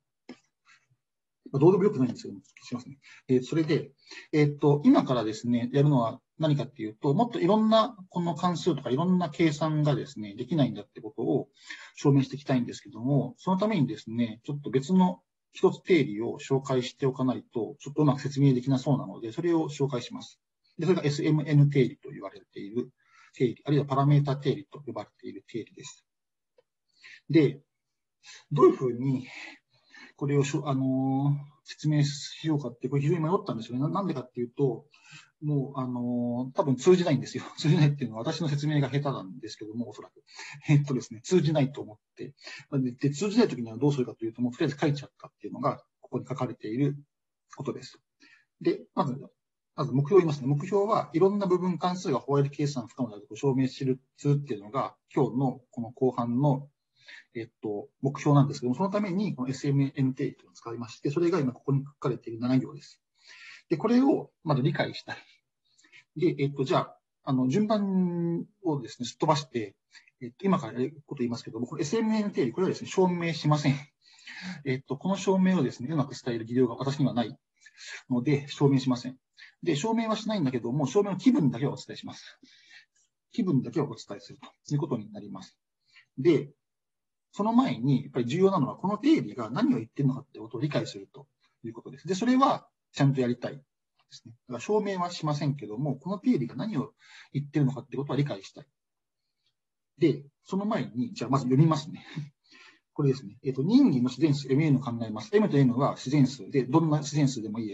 どうでもよくないんですけども、消しますね。それで、今からですね、やるのは何かっていうと、もっといろんなこの関数とかいろんな計算がですね、できないんだってことを証明していきたいんですけども、そのためにですね、ちょっと別の一つ定理を紹介しておかないと、ちょっとうまく説明できなそうなので、それを紹介します。で、それが SMN 定理と言われている定理、あるいはパラメータ定理と呼ばれている定理です。で、どういうふうにこれを説明しようかって、これ非常に迷ったんですよね。なんでかっていうと、もう、多分通じないんですよ。通じないっていうのは私の説明が下手なんですけども、おそらく。ですね、通じないと思って。で、通じないときにはどうするかというと、もうとりあえず書いちゃったっていうのが、ここに書かれていることです。で、まず目標を言いますね。目標はいろんな部分関数がホワイト計算不可能であると証明するっていうのが、今日のこの後半の目標なんですけども、そのためにこの SMN 定理というのを使いまして、それが今ここに書かれている7行です。で、これをまず理解したい。で、じゃあ、順番をですね、すっ飛ばして、今からやることを言いますけども、この SMN 定理、これはですね、証明しません。この証明をですね、うまく伝える技量が私にはないので、証明しません。で、証明はしないんだけども、証明の気分だけはお伝えします。気分だけをお伝えするということになります。で、その前に、やっぱり重要なのは、この定理が何を言っているのかってことを理解するということです。で、それはちゃんとやりたいですね。だから証明はしませんけども、この定理が何を言っているのかってことは理解したい。で、その前に、じゃあまず読みますね。これですね。任意の自然数 MN を考えます。M と N は自然数で、どんな自然数でもいいです。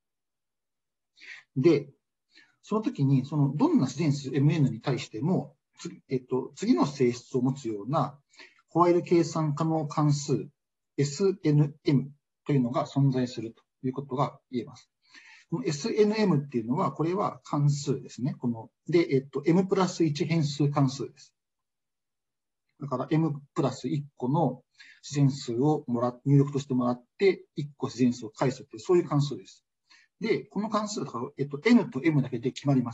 で、その時に、どんな自然数 MN に対しても、次の性質を持つようなホワイト計算可能関数 SNM というのが存在するということが言えます。この SNM っていうのは、これは関数ですね。で、M プラス1変数関数です。だから M プラス1個の自然数を入力としてもらって、1個自然数を返すっていう、そういう関数です。で、この関数だから、N と M だけで決まります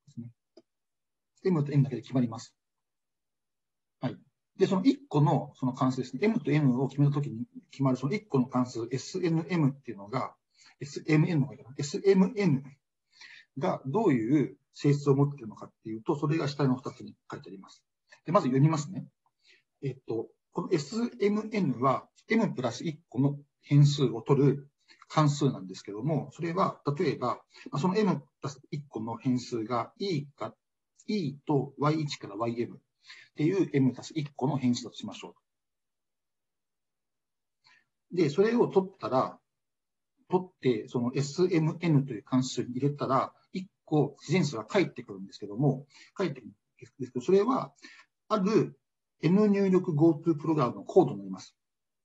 。M と N だけで決まります。はい。で、その1個のその関数ですね。M と N を決めたときに決まるその1個の関数 SNM っていうのが、SMN の方がいいかな。SMN がどういう性質を持っているのかっていうと、それが下の2つに書いてあります。で、まず読みますね。この SMN は M プラス1個の変数を取る関数なんですけども、それは、例えば、その M プラス1個の変数が E と Y1 から YM っていう M 足す1個の変数だとしましょう。で、それを取って、その SMN という関数に入れたら、1個自然数が返ってくるんですけども、それは、ある N 入力 GoTo プログラムのコードになります。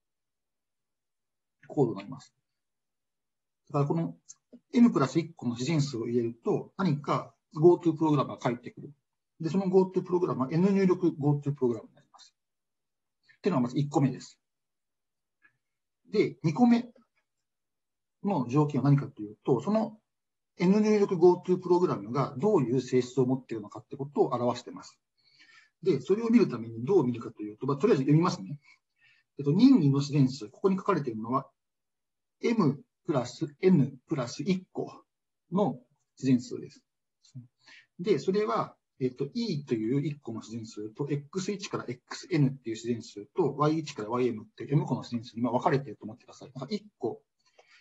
だからこの M プラス1個の自然数を入れると、何か GoTo プログラムが返ってくる。で、その GoTo プログラムは N 入力 GoTo プログラムになります。っていうのがまず1個目です。で、2個目の条件は何かというと、その N 入力 GoTo プログラムがどういう性質を持っているのかってことを表しています。で、それを見るためにどう見るかというと、とりあえず読みますね。任意の自然数、ここに書かれているのは、M プラス N プラス1個の自然数です。で、それは、E という1個の自然数と X1 から XN っていう自然数と Y1 から YM っていう M 個の自然数に分かれていると思ってください。だから1個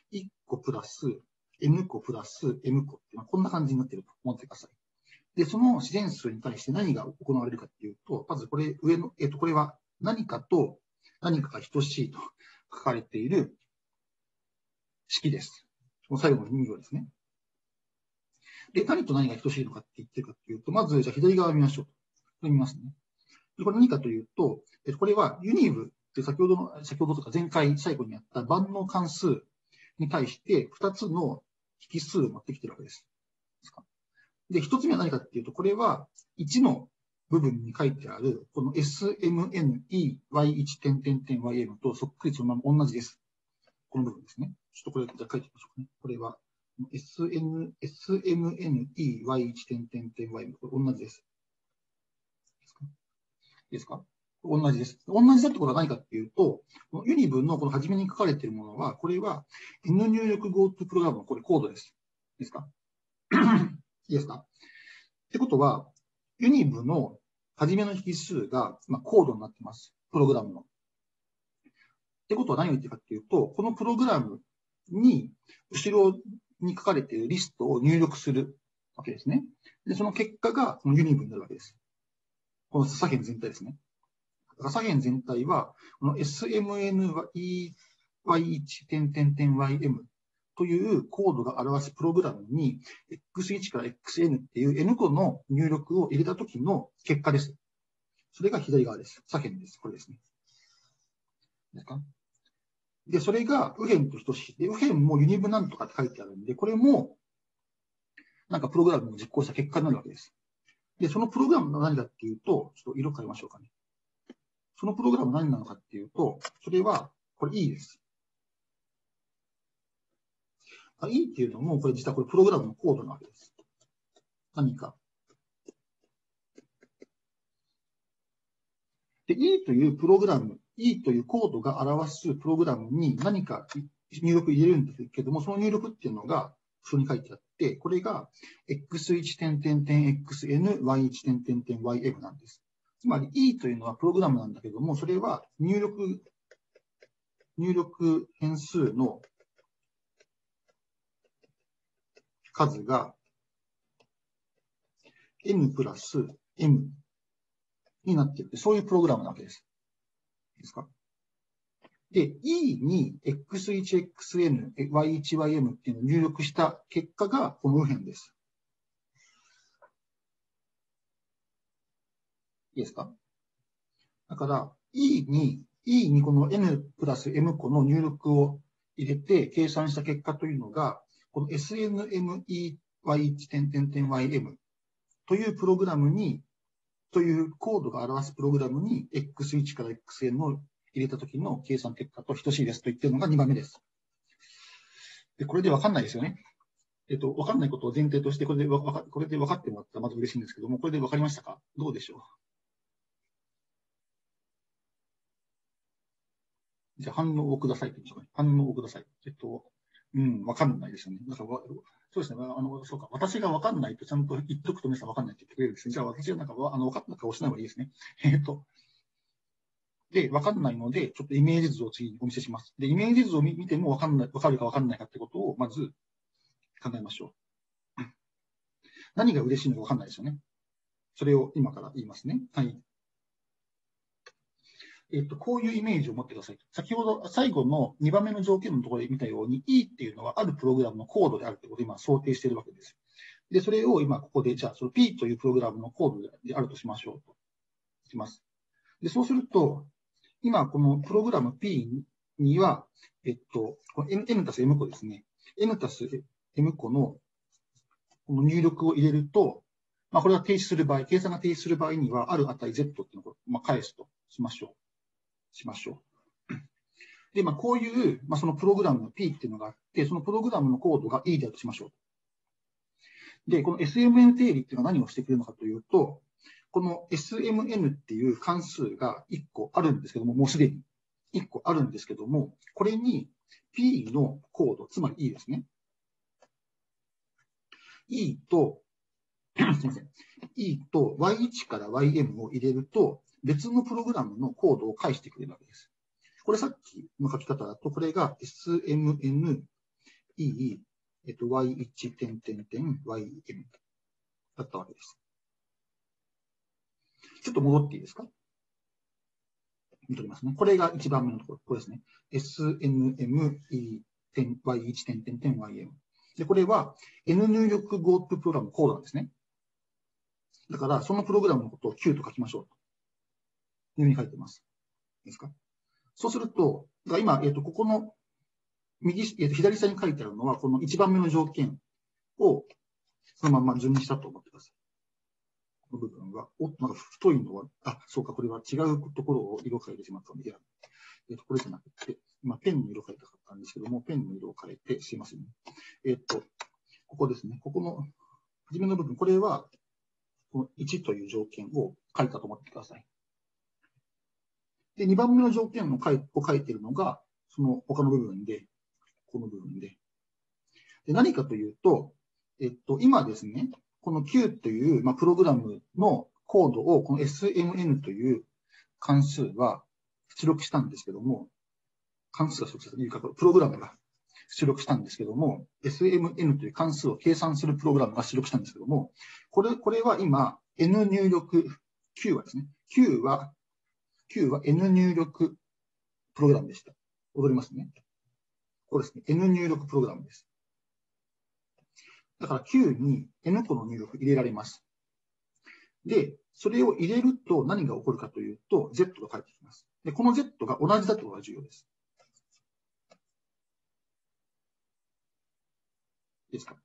1個プラス N 個プラス M 個っていうのはこんな感じになっていると思ってください。で、その自然数に対して何が行われるかっていうと、まずこれ、上の、これは何かと何かが等しいと書かれている式です。この最後の2行ですね。で、何と何が等しいのかって言ってるかっていうと、まず、じゃあ左側を見ましょう。これ見ますね。でこれ何かというと、これはユニブって先ほどとか前回最後にやった万能関数に対して2つの引数を持ってきてるわけです。で、1つ目は何かっていうと、これは1の部分に書いてある、この SMNEY1 点点点 YM とそっくりそのまま同じです。この部分ですね。ちょっとこれ、じゃあ書いてみましょうかね。これは、SMNEY1 点点点 YM。これ同じです。いいですか？同じです。同じだってことは何かっていうと、ユニブのこの初めに書かれているものは、これは N 入力 GoTo プログラムのこれコードです。いいですか？いいですか？ってことは、ユニブの初めの引数が、コードになっています。プログラムの。ってことは何を言ってるかっていうと、このプログラムに、後ろに書かれているリストを入力するわけですね。で、その結果がこのユニブになるわけです。この左辺全体ですね。左辺全体は、この SMNEY1 点点点 YM というコードが表すプログラムに X1 から XN っていう N 個の入力を入れたときの結果です。それが左側です。左辺です。これですね。ですか？で、それが右辺と等しい。で、右辺もユニブなんとかって書いてあるんで、これもなんかプログラムを実行した結果になるわけです。で、そのプログラムが何かっていうと、ちょっと色変えましょうかね。そのプログラムは何なのかっていうと、それは、これ E です。E っていうのも、これ実はこれプログラムのコードなわけです。何か。で、E というプログラム、E というコードが表すプログラムに何か入力入れるんですけども、その入力っていうのが、後ろに書いてあって、これが x1 点点点 xn、y1 点点点 ym なんです。つまり E というのはプログラムなんだけども、それは入力変数の数が n プラス m になっている。そういうプログラムなわけです。いいですか？で、E に x1、xn、y1、ym っていうのを入力した結果がこの右辺です。いいですか？だから、E にこの n プラス m 個の入力を入れて計算した結果というのが、この snmey1 点点点 ym というプログラムに、というコードが表すプログラムに x1 から xn を入れたときの計算結果と等しいですと言っているのが2番目です。で、これでわかんないですよね。わかんないことを前提として、これで分かってもらったらまず嬉しいんですけども、これでわかりましたか？どうでしょう？じゃあ反応をくださいと言いましょうかね。反応をください。わかんないですよね。だからそうですね。そうか。私がわかんないとちゃんと言っとくと皆さんわかんないって言ってくれるんですね。じゃあ私がわかんない顔しない方がいいですね。で、わかんないので、ちょっとイメージ図を次にお見せします。で、イメージ図を見てもわかるかわかんないかってことをまず考えましょう。何が嬉しいのかわかんないですよね。それを今から言いますね。はい。こういうイメージを持ってください。先ほど最後の2番目の条件のところで見たように、E っていうのはあるプログラムのコードであるということを今想定しているわけです。で、それを今ここで、じゃあ、その P というプログラムのコードであるとしましょうと。します。で、そうすると、今このプログラム P には、この N たす M 個ですね。N たす M 個のこの入力を入れると、これが停止する場合、計算が停止する場合には、ある値 Z っていうのを返すとしましょう。で、こういう、そのプログラムの P っていうのがあって、そのプログラムのコードが E であるとしましょう。で、この SMN 定理っていうのは何をしてくれるのかというと、この SMN っていう関数が1個あるんですけども、もうすでに1個あるんですけども、これに P のコード、つまり E ですね。E と、すみません。E と Y1 から YM を入れると、別のプログラムのコードを返してくれるわけです。これさっきの書き方だと、これが SMN y1 点点点 ym だったわけです。ちょっと戻っていいですか？戻りますね。これが1番目のところ。これですね。snme.y1 点点点 ym。で、これは N 入力 GoTo プログラムのコードなんですね。だから、そのプログラムのことを Q と書きましょう。というふうに書いてます。いいですか？そうすると、今、ここの左下に書いてあるのは、この1番目の条件をそのまま順にしたと思ってください。この部分は、なんか太いのは、そうか、これは違うところを色変えてしまったので、これじゃなくて、今、ペンの色変えたかったんですけども、ペンの色を変えて、すいませんね。ここですね。ここの、初めの部分、これは、この1という条件を書いたと思ってください。で、2番目の条件を書いているのが、その他の部分で、この部分で。で、何かというと、今ですね、この Q という、プログラムのコードを、この SMN という関数は出力したんですけども、関数が出力したというか、プログラムが出力したんですけども、SMN という関数を計算するプログラムが出力したんですけども、これは今、N 入力、Q はですね、Q は N 入力プログラムでした。戻りますね。これですね、N 入力プログラムです。だから Q に N 個の入力入れられます。で、それを入れると何が起こるかというと、Z が返ってきます。で、この Z が同じだということが重要です。いいですか？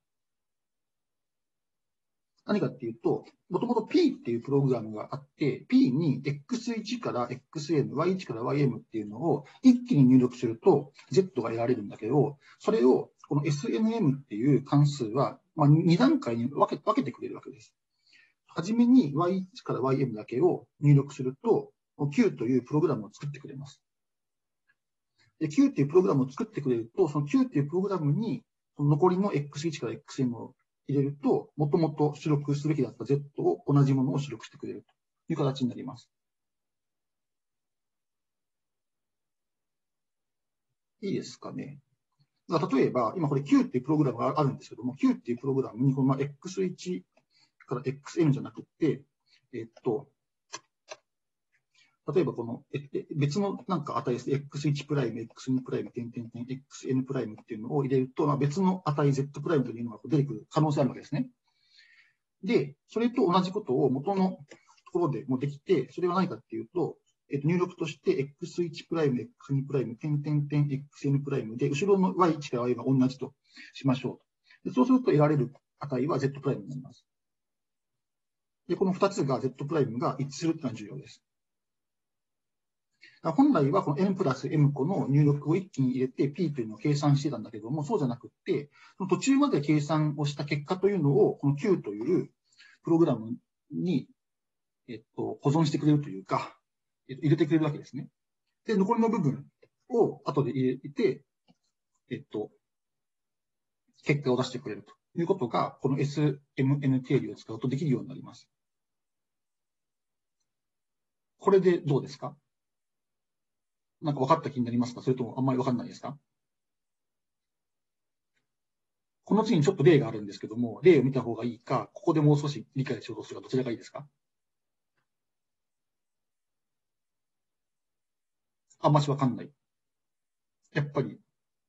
何かっていうと、もともと P っていうプログラムがあって、P に X1 から XN、Y1 から YM っていうのを一気に入力すると Z が得られるんだけど、それをこの SNM っていう関数は、2段階に分けてくれるわけです。はじめに Y1 から YM だけを入力すると、Q というプログラムを作ってくれます。で、Q っていうプログラムを作ってくれると、その Q っていうプログラムに残りの X1 から XN を入れると、もともと出力すべきだった Z を同じものを出力してくれるという形になります。いいですかね。例えば、今これ Q っていうプログラムがあるんですけども、Q っていうプログラムにこの X1 から XN じゃなくて、例えばこの、別のなんか値です。x1 プライム、x2 プライム、点々点、xn プライムっていうのを入れると、別の値 z プライムというのが出てくる可能性あるわけですね。で、それと同じことを元のところでもできて、それは何かっていうと、入力として x1 プライム、x2 プライム、点々点、xn プライムで、後ろの y1 から y が同じとしましょう。でそうすると得られる値は z プライムになります。で、この2つが z プライムが一致するというのが重要です。本来はこの n プラス m 個の入力を一気に入れて p というのを計算してたんだけども、そうじゃなくて、途中まで計算をした結果というのを、この Q というプログラムに、保存してくれるというか、入れてくれるわけですね。で、残りの部分を後で入れて、結果を出してくれるということが、この SMN 定理を使うとできるようになります。これでどうですか？なんか分かった気になりますか？それともあんまり分かんないですか？この次にちょっと例があるんですけども、例を見た方がいいか、ここでもう少し理解しようとするか、どちらがいいですか？あんまし分かんない。やっぱり、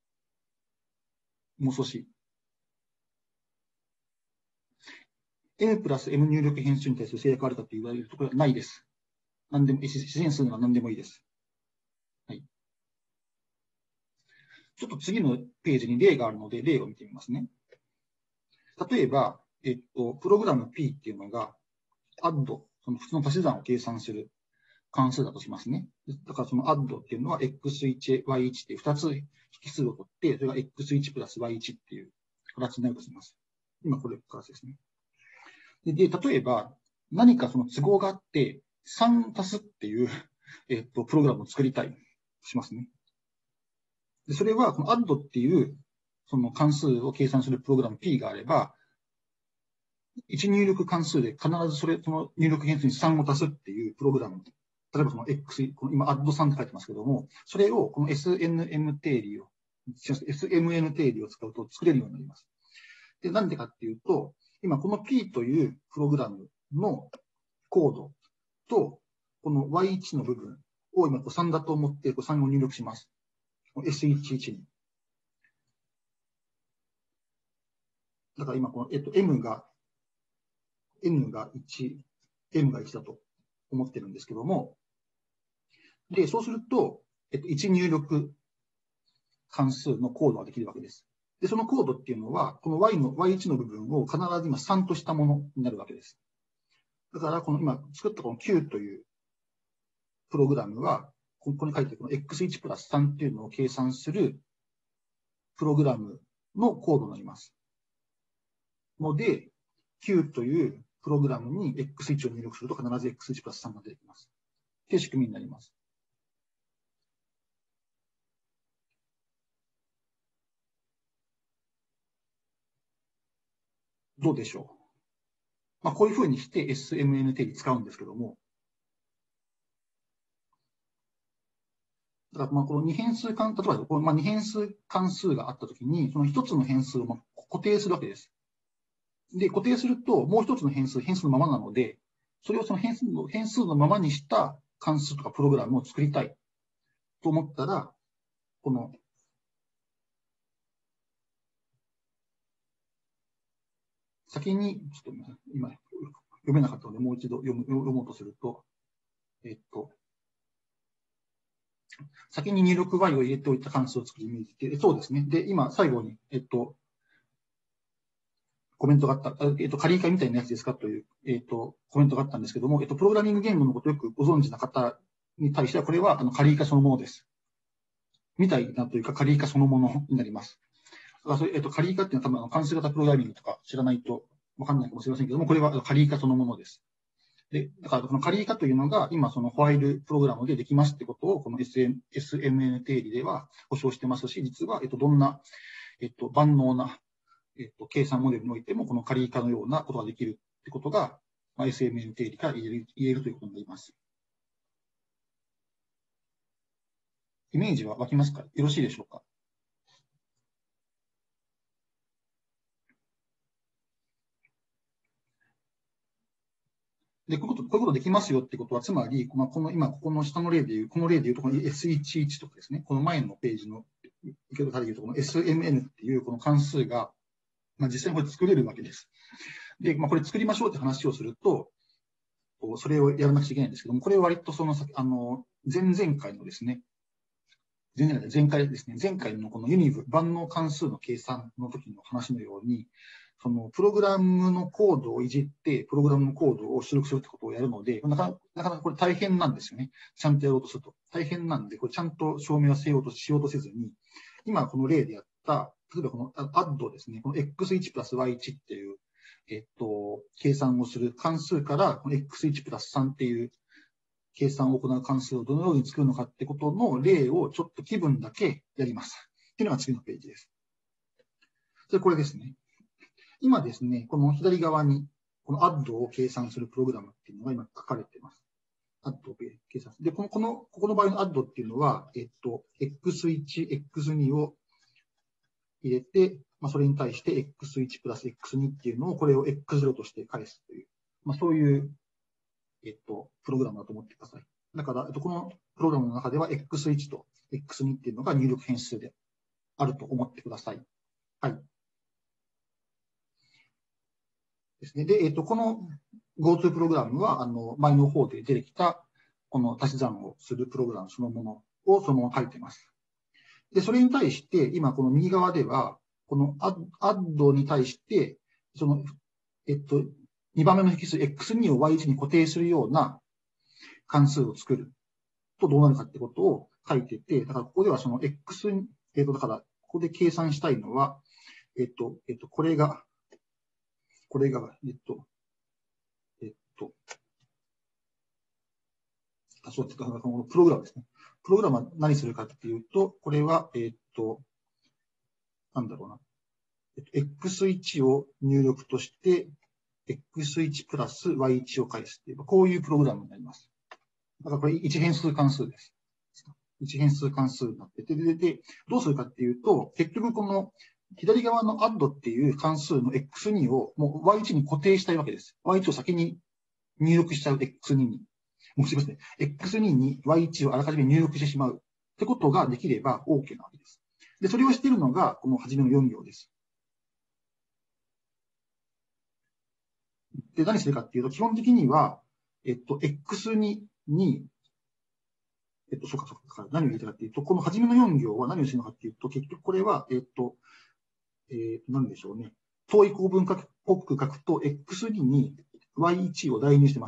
もう少し。N プラス M 入力変数に対する制約があるかと言われるところはないです。何でも、自然数なら何でもいいです。はい。ちょっと次のページに例があるので、例を見てみますね。例えば、プログラム P っていうのが、add、その普通の足し算を計算する関数だとしますね。だからその add っていうのは x1、y1 っていう2つ引数を取って、それが x1 プラス y1 っていう形になるとします。今これからですね。で、例えば何かその都合があって3足すっていう、プログラムを作りたいとしますね。で、それはこの add っていうその関数を計算するプログラム P があれば、1入力関数で必ずその入力変数に3を足すっていうプログラム。例えばその X、今 add3 って書いてますけども、それをこの SNM 定理を SMN 定理を使うと作れるようになります。で、なんでかっていうと、今この P というプログラムのコードと、この Y1 の部分を今3だと思って3を入力します。S11 に。だから今この、N が1、M が1だと思ってるんですけども、で、そうすると、1入力関数のコードができるわけです。で、そのコードっていうのは、この Y1 の部分を必ず今3としたものになるわけです。だから、この今作ったこの Q というプログラムは、ここに書いてあるこの X1 プラス3っていうのを計算するプログラムのコードになります。ので、Q というプログラムに X1 を入力すると必ず X1 プラス3が出てきます。っていう仕組みになります。どうでしょう。まあ、こういうふうにして SMN 定理使うんですけども、だからまあこの二変数関、例えばこの二変数関数があったときに、その一つの変数を固定するわけです。で、固定すると、もう一つの変数のままなので、それをその変数のままにした関数とかプログラムを作りたいと思ったら、この、先に、ちょっと今、読めなかったので、もう一度読もうとすると、先に入力 y を入れておいた関数を作るイメージで、そうですね。で、今、最後に、コメントがあった、仮以下みたいなやつですかという、コメントがあったんですけども、プログラミング言語のことをよくご存知な方に対しては、これは仮以下そのものです。みたいなというか、仮以下そのものになります。仮以下っていうのは多分関数型プログラミングとか知らないとわかんないかもしれませんけども、これは仮以下そのものです。で、だからこの仮以下というのが、今そのファイルプログラムでできますってことを、この SMN 定理では保証してますし、実は、どんな、万能な、計算モデルにおいても、この仮以下のようなことができるってことが、まあ、SMN 定理から言えるということになります。イメージは湧きますか？よろしいでしょうか？で、こういうことできますよってことは、つまり、まあ、今、ここの下の例でいう、この例でいうと、この S11 とかですね、この前のページの、受け方でいうと、この SMN っていうこの関数が、まあ、実際にこれ作れるわけです。で、まあ、これ作りましょうって話をすると、それをやらなくちゃいけないんですけども、これは割とその、前々回のですね、前回ですね、前回のこのユニブ、万能関数の計算の時の話のように、そのプログラムのコードをいじって、プログラムのコードを出力するってことをやるので、なかなかこれ大変なんですよね。ちゃんとやろうとすると。大変なんで、これちゃんと証明はしようとせずに、今この例でやった、例えばこのアッドですね、この x1 プラス y1 っていう、計算をする関数から、この x1 プラス3っていう計算を行う関数をどのように作るのかってことの例をちょっと気分だけやります。っていうのが次のページです。それこれですね。今ですね、この左側に、この add を計算するプログラムっていうのが今書かれています。add を計算する。で、ここの場合の add っていうのは、x1、x2 を入れて、まあ、それに対して x1 プラス x2 っていうのを、これを x0 として返すという、まあ、そういう、プログラムだと思ってください。だから、このプログラムの中では x1 と x2 っていうのが入力変数であると思ってください。はい。ですね。で、この GoTo プログラムは、前の方で出てきた、この足し算をするプログラムそのものをそのまま書いています。で、それに対して、今この右側では、この add に対して、その、2番目の引数 x2 を y1 に固定するような関数を作るとどうなるかってことを書いてて、だからここではその x、だからここで計算したいのは、これが、そうですか、このプログラムですね。プログラムは何するかっていうと、これは、なんだろうな。x1 を入力として、x1 プラス y1 を返すっていう、こういうプログラムになります。だからこれ1変数関数です。 一変数関数になってて、で、どうするかっていうと、結局この左側の add っていう関数の x2 をもう y1 に固定したいわけです。y1 を先に入力しちゃう x2 に。もうすいません。x2 に y1 をあらかじめ入力してしまうってことができれば OK なわけです。で、それをしているのがこの初めの4行です。で、何するかっていうと、基本的には、x2 に、そうか。何を言いたいかっていうと、この初めの4行は何をするのかっていうと、結局これは、何でしょうね。等位項分国書くと、x2 に y1 を代入してます。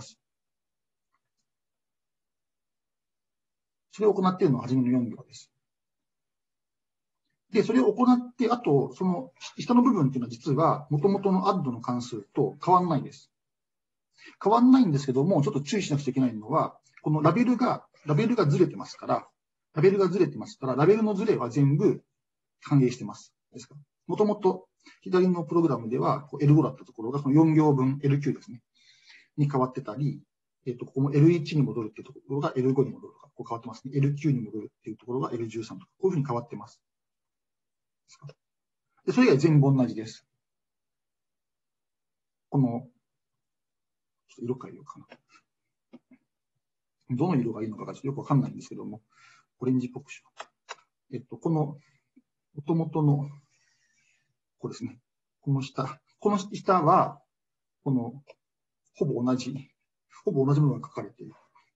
それを行っているのは初めの4行です。で、それを行って、あと、その下の部分っていうのは実は、元々の add の関数と変わんないです。変わんないんですけども、ちょっと注意しなくちゃいけないのは、このラベルがずれてますから、ラベルのずれは全部反映してます。ですから、もともと左のプログラムでは L5 だったところが、その4行分 L9 ですね、に変わってたり、ここも L1 に戻るっていうところが L5 に戻るとか、こう変わってますね。L9 に戻るっていうところが L13 とか、こういうふうに変わってます。で、それ以外全部同じです。この、ちょっと色変えようかな。どの色がいいのかがちょっとよくわかんないんですけども、オレンジっぽくしよう。この、元々の、ここですね。この下は、この、ほぼ同じものが書かれている。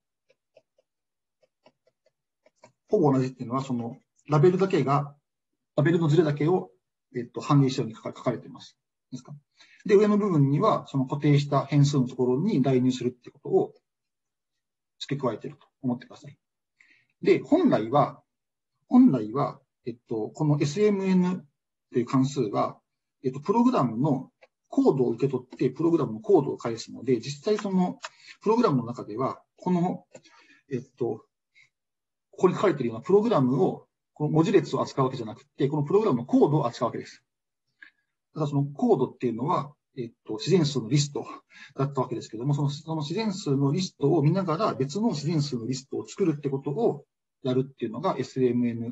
ほぼ同じっていうのは、その、ラベルのズレだけを、反映したように書かれています。ですか。で、上の部分には、その固定した変数のところに代入するってことを付け加えていると思ってください。で、本来は、この SMN という関数は、プログラムのコードを受け取って、プログラムのコードを返すので、実際その、プログラムの中では、この、ここに書かれているようなプログラムを、この文字列を扱うわけじゃなくて、このプログラムのコードを扱うわけです。ただそのコードっていうのは、自然数のリストだったわけですけども、その自然数のリストを見ながら別の自然数のリストを作るってことをやるっていうのが SMN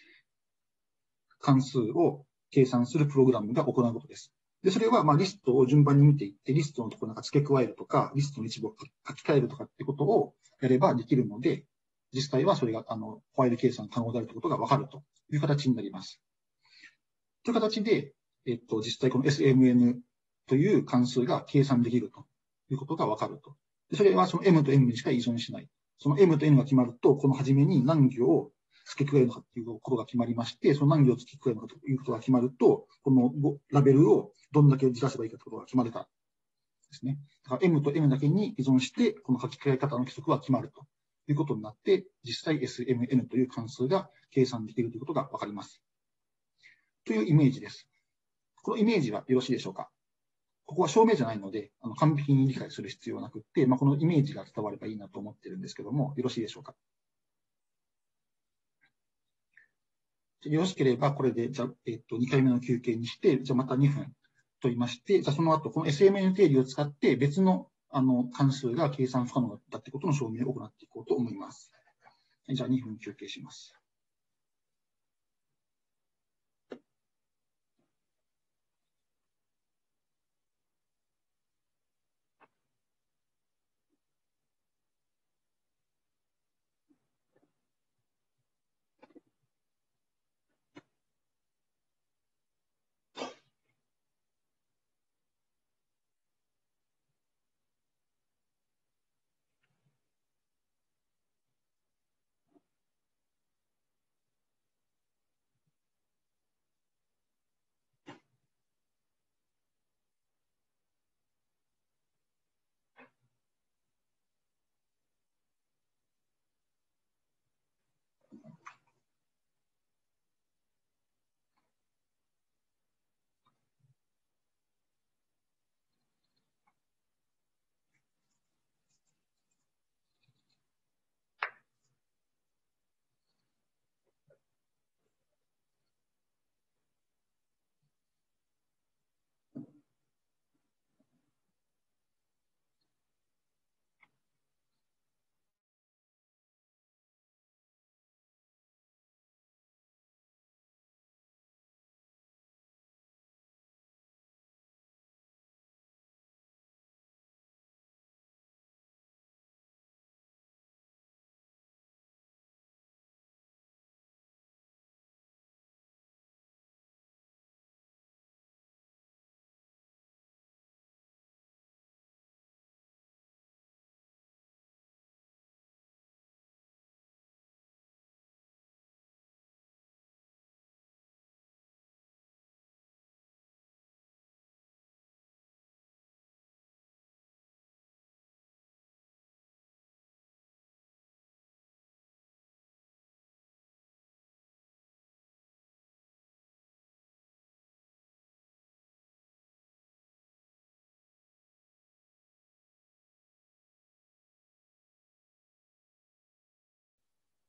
関数を計算するプログラムが行うことです。で、それはリストを順番に見ていって、リストのところなんか付け加えるとか、リストの一部を書き換えるとかってことをやればできるので、実際はそれが、ホワイル計算可能であるということがわかるという形になります。という形で、実際この SMN という関数が計算できるということがわかると。で、それはその M と N にしか依存しない。その M と N が決まると、この初めに何行を付け加えるのかということが決まりまして、その何行を付け加えるのかということが決まると、このラベルをどんだけずらせばいいかということが決まるからですね。だから M と N だけに依存して、この書き換え方の規則は決まるということになって、実際 SMN という関数が計算できるということがわかります。というイメージです。このイメージはよろしいでしょうか。ここは証明じゃないので、完璧に理解する必要はなくって、このイメージが伝わればいいなと思ってるんですけども、よろしいでしょうか。よろしければ、これで、じゃあ、2回目の休憩にして、じゃあまた2分取りまして、じゃあその後、この SMN 定理を使って別の、関数が計算不可能だったってことの証明を行っていこうと思います。じゃあ2分休憩します。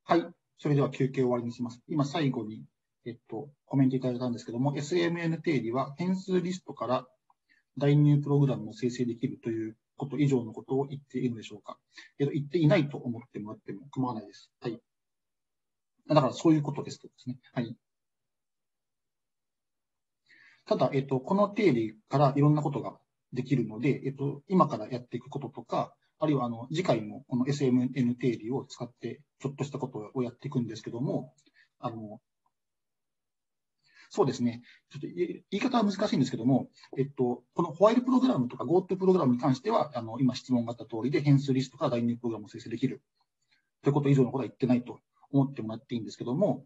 はい。それでは休憩を終わりにします。今最後に、コメントいただいたんですけども、SMN 定理は変数リストから代入プログラムを生成できるということ以上のことを言っているのでしょうか。言っていないと思ってもらっても構わないです。はい。だからそういうことですとですね。はい。ただ、この定理からいろんなことができるので、今からやっていくこととか、あるいは次回もこの SMN 定理を使ってちょっとしたことをやっていくんですけども、そうですね。ちょっと言い方は難しいんですけども、このホワイルプログラムとか GoTo プログラムに関しては、今質問があった通りで変数リストから代入プログラムを生成できるということ以上のことは言ってないと思ってもらっていいんですけども、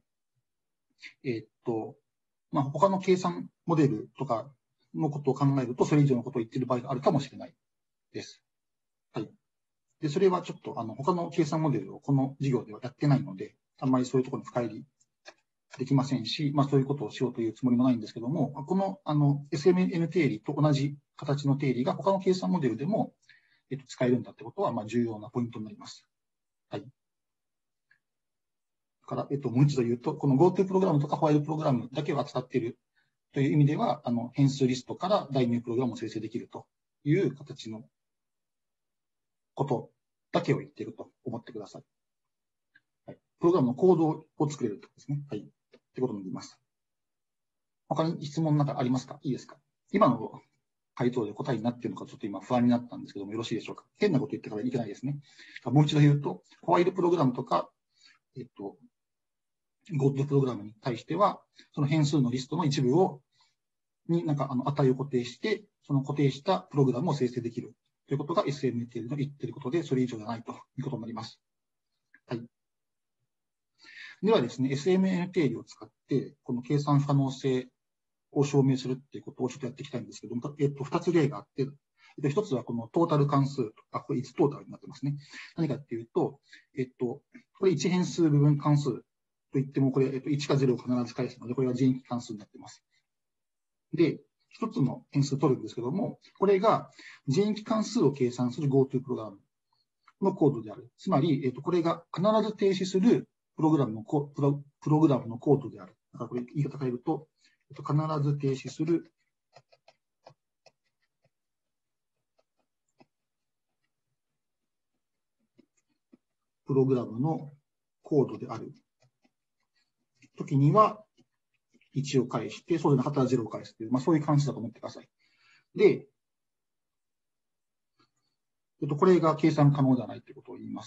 他の計算モデルとかのことを考えると、それ以上のことを言っている場合があるかもしれないです。はい。で、それはちょっと、他の計算モデルをこの授業ではやってないので、あんまりそういうところに深入りできませんし、そういうことをしようというつもりもないんですけども、この、SMN 定理と同じ形の定理が他の計算モデルでも、使えるんだってことは、重要なポイントになります。はい。だから、もう一度言うと、この GoTo プログラムとかホワイルプログラムだけを扱っているという意味では、変数リストから代入プログラムを生成できるという形のことだけを言っていると思ってください。はい。プログラムのコードを作れるとですね。はい。ってことになります。他に質問なんかありますか？いいですか？今の回答で答えになっているのかちょっと今不安になったんですけども、よろしいでしょうか？変なこと言ってからいけないですね。もう一度言うと、ホワイルプログラムとか、GoTo プログラムに対しては、その変数のリストの一部に値を固定して、その固定したプログラムを生成できるということが SMN の言っていることで、それ以上じゃないということになります。はい。ではですね、SMN 定理を使って、この計算不可能性を証明するっていうことをちょっとやっていきたいんですけども、2つ例があって、1つはこのトータル関数、これ1トータルになってますね。何かっていうと、これ1変数部分関数といっても、これ、1か0を必ず返すので、これは全域関数になっています。で、一つの変数を取るんですけども、これが全域関数を計算する GoTo プログラムのコードである。つまり、これが必ず停止するプログラムのコードである。だからこれ言い方変えると、必ず停止するプログラムのコードであるときには、1を返して、そうでなかったら0を返すという、そういう関数だと思ってください。で、これが計算可能ではないということを言います。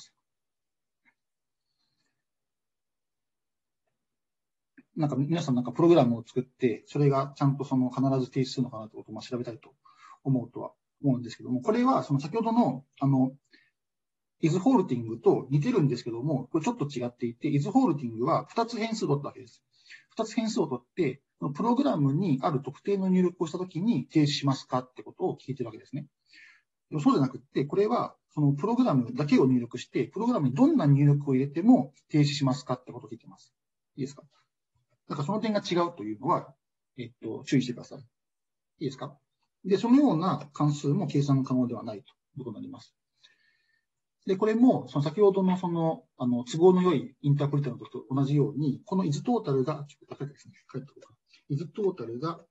皆さんプログラムを作って、それがちゃんと必ず停止するのかなということを調べたいと思うんですけども、これは先ほどのis ホールティングと似てるんですけども、これちょっと違っていて、is ホールティングは2つ変数を取ったわけです。2つ変数を取って、プログラムにある特定の入力をしたときに停止しますかってことを聞いてるわけですね。でもそうじゃなくって、これはそのプログラムだけを入力して、プログラムにどんな入力を入れても停止しますかってことを聞いてます。いいですか？だからその点が違うというのは、注意してください。いいですか？で、そのような関数も計算可能ではないということになります。で、これも、先ほどの都合の良いインタープリターの時と同じように、この is トータルが、ちょっと高いですね。書いておこうか。is トータルが、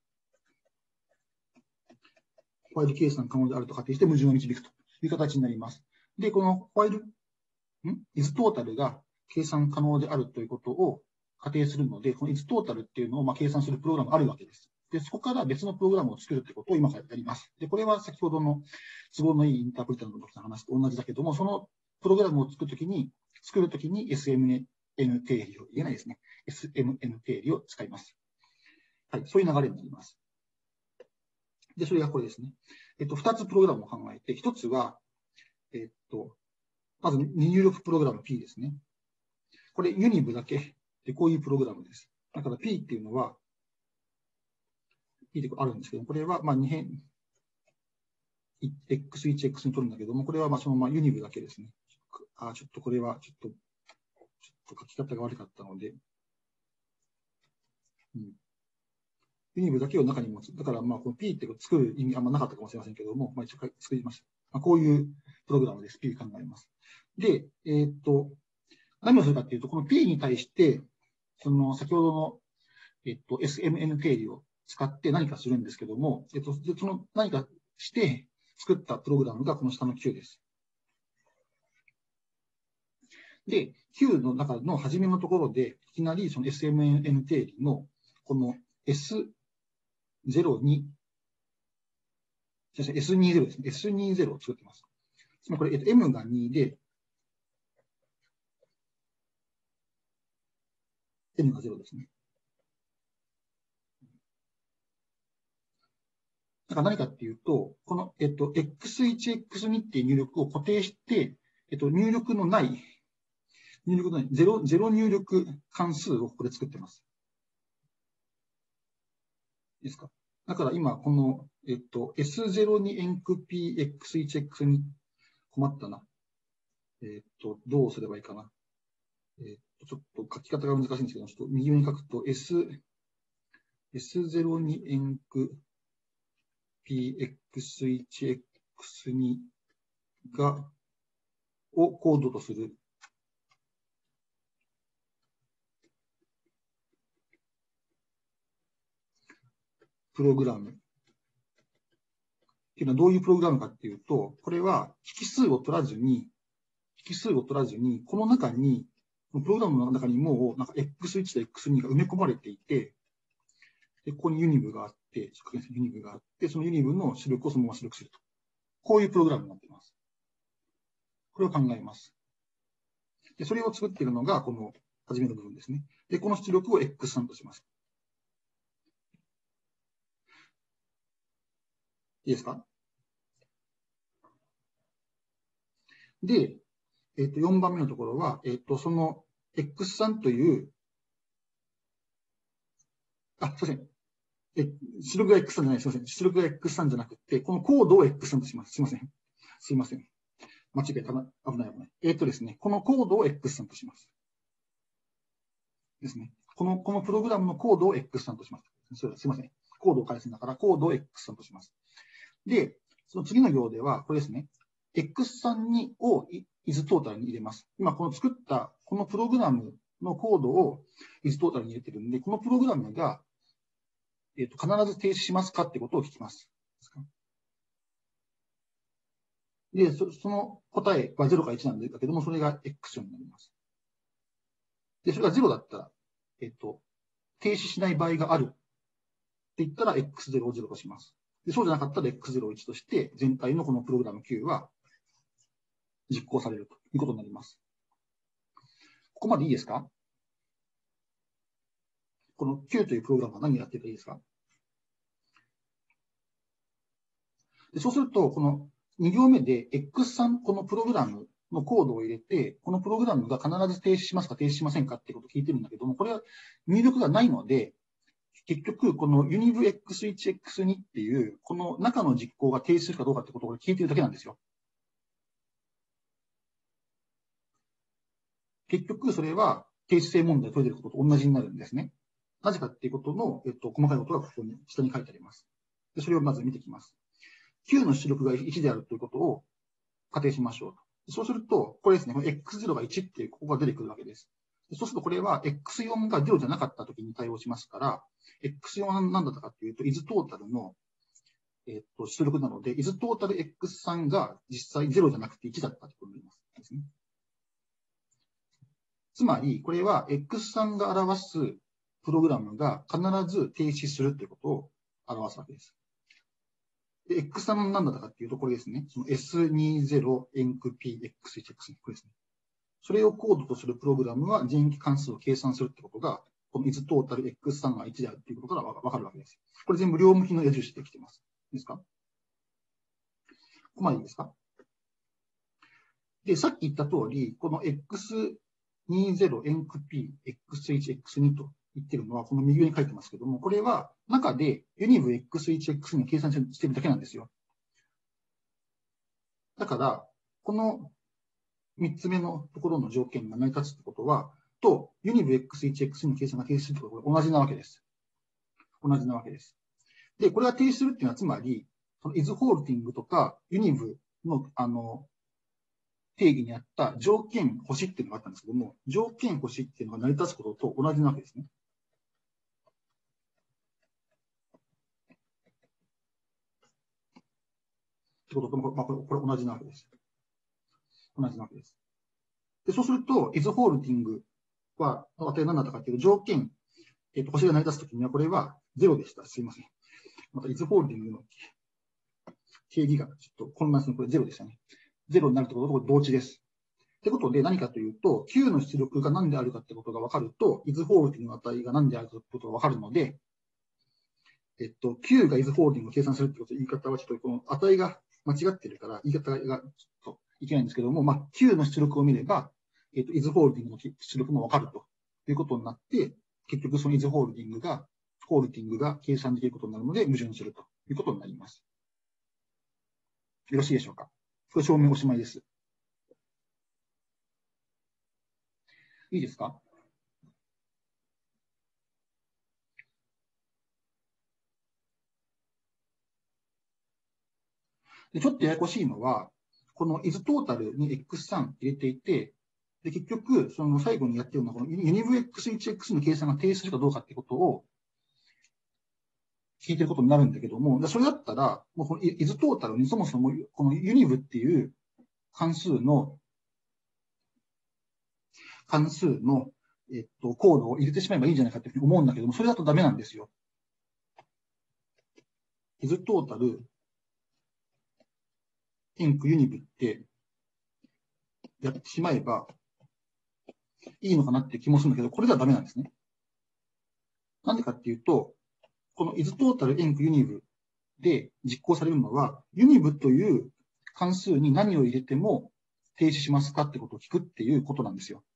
ホワイル計算可能であると仮定して矛盾を導くという形になります。で、このis トータルが計算可能であるということを仮定するので、この is トータルっていうのを計算するプログラムがあるわけです。で、そこから別のプログラムを作るってことを今からやります。で、これは先ほどの都合のいいインタープリターの時の話と同じだけども、そのプログラムを作るときに SMN 定理を言えないですね。SMN 定理を使います。はい、そういう流れになります。で、それがこれですね。2つプログラムを考えて、1つは、まず入力プログラム P ですね。これユニブだけでこういうプログラムです。だから P っていうのは、P であるんですけど、これは2変、X1、X に取るんだけども、これはそのままユニブだけですね。ちょっとこれはちょっと書き方が悪かったので、ユニブだけを中に持つ。だからこの P って作る意味あんまなかったかもしれませんけども、一応作りました。こういうプログラムです。P 考えます。で、 何をするかっていうと、この P に対して、その先ほどの、SMN 定理を使って何かするんですけども、その何かして作ったプログラムがこの下の Q です。で、Q の中の初めのところで、いきなりその SMN 定理のこの S02、S20 ですね。S20 を作ってます。つまりこれ、M が2で、N が0ですね。だから何かっていうと、この、X1、X2 っていう入力を固定して、入力のない、ゼロ入力関数をここで作ってます。いいですか？だから今、この、S02 エンク P、X1、X2、困ったな。どうすればいいかな。ちょっと書き方が難しいんですけど、ちょっと右上に書くと、S02 エンク P、X1、X2 をコードとするプログラムっていうのはどういうプログラムかっていうと、これは引数を取らずに、この中に、プログラムの中にもうなんか X1 と X2 が埋め込まれていて、でここにユニブがあって、そのユニブの出力をそのまま出力すると。こういうプログラムになっています。これを考えます。で、それを作っているのが、この初めの部分ですね。で、この出力を X3 とします。いいですか？で、4番目のところは、その X3 という、すいません。出力が X3 じゃない、すいません。出力が X3 じゃなくて、このコードを X3 とします。すいません。すいません。間違えた。危ない危ない。ですね、このコードを X3 とします。ですね。このプログラムのコードを X3 とします。すいません。コードを返すんだから、コードを X3 とします。で、その次の行では、これですね。X3 を is トータルに入れます。今、この作った、このプログラムのコードを is トータルに入れてるんで、このプログラムが、必ず停止しますかってことを聞きます。で、その答えは0か1なんだけども、それが X になります。で、それが0だったら、停止しない場合があるって言ったら X0 を0とします。で、そうじゃなかったら X0 を1として、全体のこのプログラム Q は実行されるということになります。ここまでいいですか？この Q というプログラムは何をやっていたらいいですか？でそうすると、この2行目で X3、このプログラムのコードを入れて、このプログラムが必ず停止しますか停止しませんかっていうことを聞いてるんだけども、これは入力がないので、結局、この univ X1、X2 っていう、この中の実行が停止するかどうかってことを聞いてるだけなんですよ。結局、それは停止性問題を解いていることと同じになるんですね。なぜかっていうことの、細かいことがここに下に書いてあります。でそれをまず見ていきます。Q の出力が1であるということを仮定しましょうと。そうすると、これですね、X0 が1っていう、ここが出てくるわけです。そうすると、これは X4 が0じゃなかったときに対応しますから、X4 は何だったかっていうと、is トータルの、出力なので、is トータル X3 が実際0じゃなくて1だったということになりますですね。つまり、これは X3 が表すプログラムが必ず停止するということを表すわけです。で、X3 は何だったかっていうと、これですね。その S20 エンク P X1 X2 これですね。それをコードとするプログラムは前期関数を計算するってことが、この is トータル X3 が1であるっていうことからわかるわけです。これ全部両向きの矢印できてます。いいですか？ここまでいいですか？で、さっき言った通り、この X20 エンク P X1 X2 と言ってるのは、この右上に書いてますけども、これは中でユニブ X1 X2 に計算してるだけなんですよ。だから、この3つ目のところの条件が成り立つってことは、と、ユニブ X1、X2 の計算が停止するってことが同じなわけです。同じなわけです。で、これが停止するっていうのは、つまり、その is holding とか、ユニブの、 定義にあった条件星っていうのがあったんですけども、条件星っていうのが成り立つことと同じなわけですね。ってことと、これ同じなわけです。同じなわけです。で、そうすると、is holding は、値何だったかっていうと、条件、星が成り立つときには、これは0でした。すいません。また、is holding の定義がちょっと混乱する。これ0でしたね。0になるってことと同値です。ってことで、何かというと、Q の出力が何であるかってことが分かると、is holding の値が何であるかってことが分かるので、Q が is holding を計算するってこと、言い方はちょっとこの値が間違ってるから、言い方がちょっといけないんですけども、Q の出力を見れば、is holding の出力も分かるということになって、結局その is holding が計算できることになるので、矛盾するということになります。よろしいでしょうか。これ証明おしまいです。いいですか？でちょっとややこしいのは、この is total に x3 入れていて、で結局、その最後にやってるのは、このユニブ x1x の計算が停止するかどうかってことを聞いてることになるんだけども、それだったら、もうこの is total にそもそもこのユニブっていう関数のコードを入れてしまえばいいんじゃないかって思うんだけども、それだとダメなんですよ。is total inc univ ってやってしまえばいいのかなって気もするんだけど、これではダメなんですね。なんでかっていうと、この is total inc univ で実行されるのは、univ という関数に何を入れても停止しますかってことを聞くっていうことなんですよ。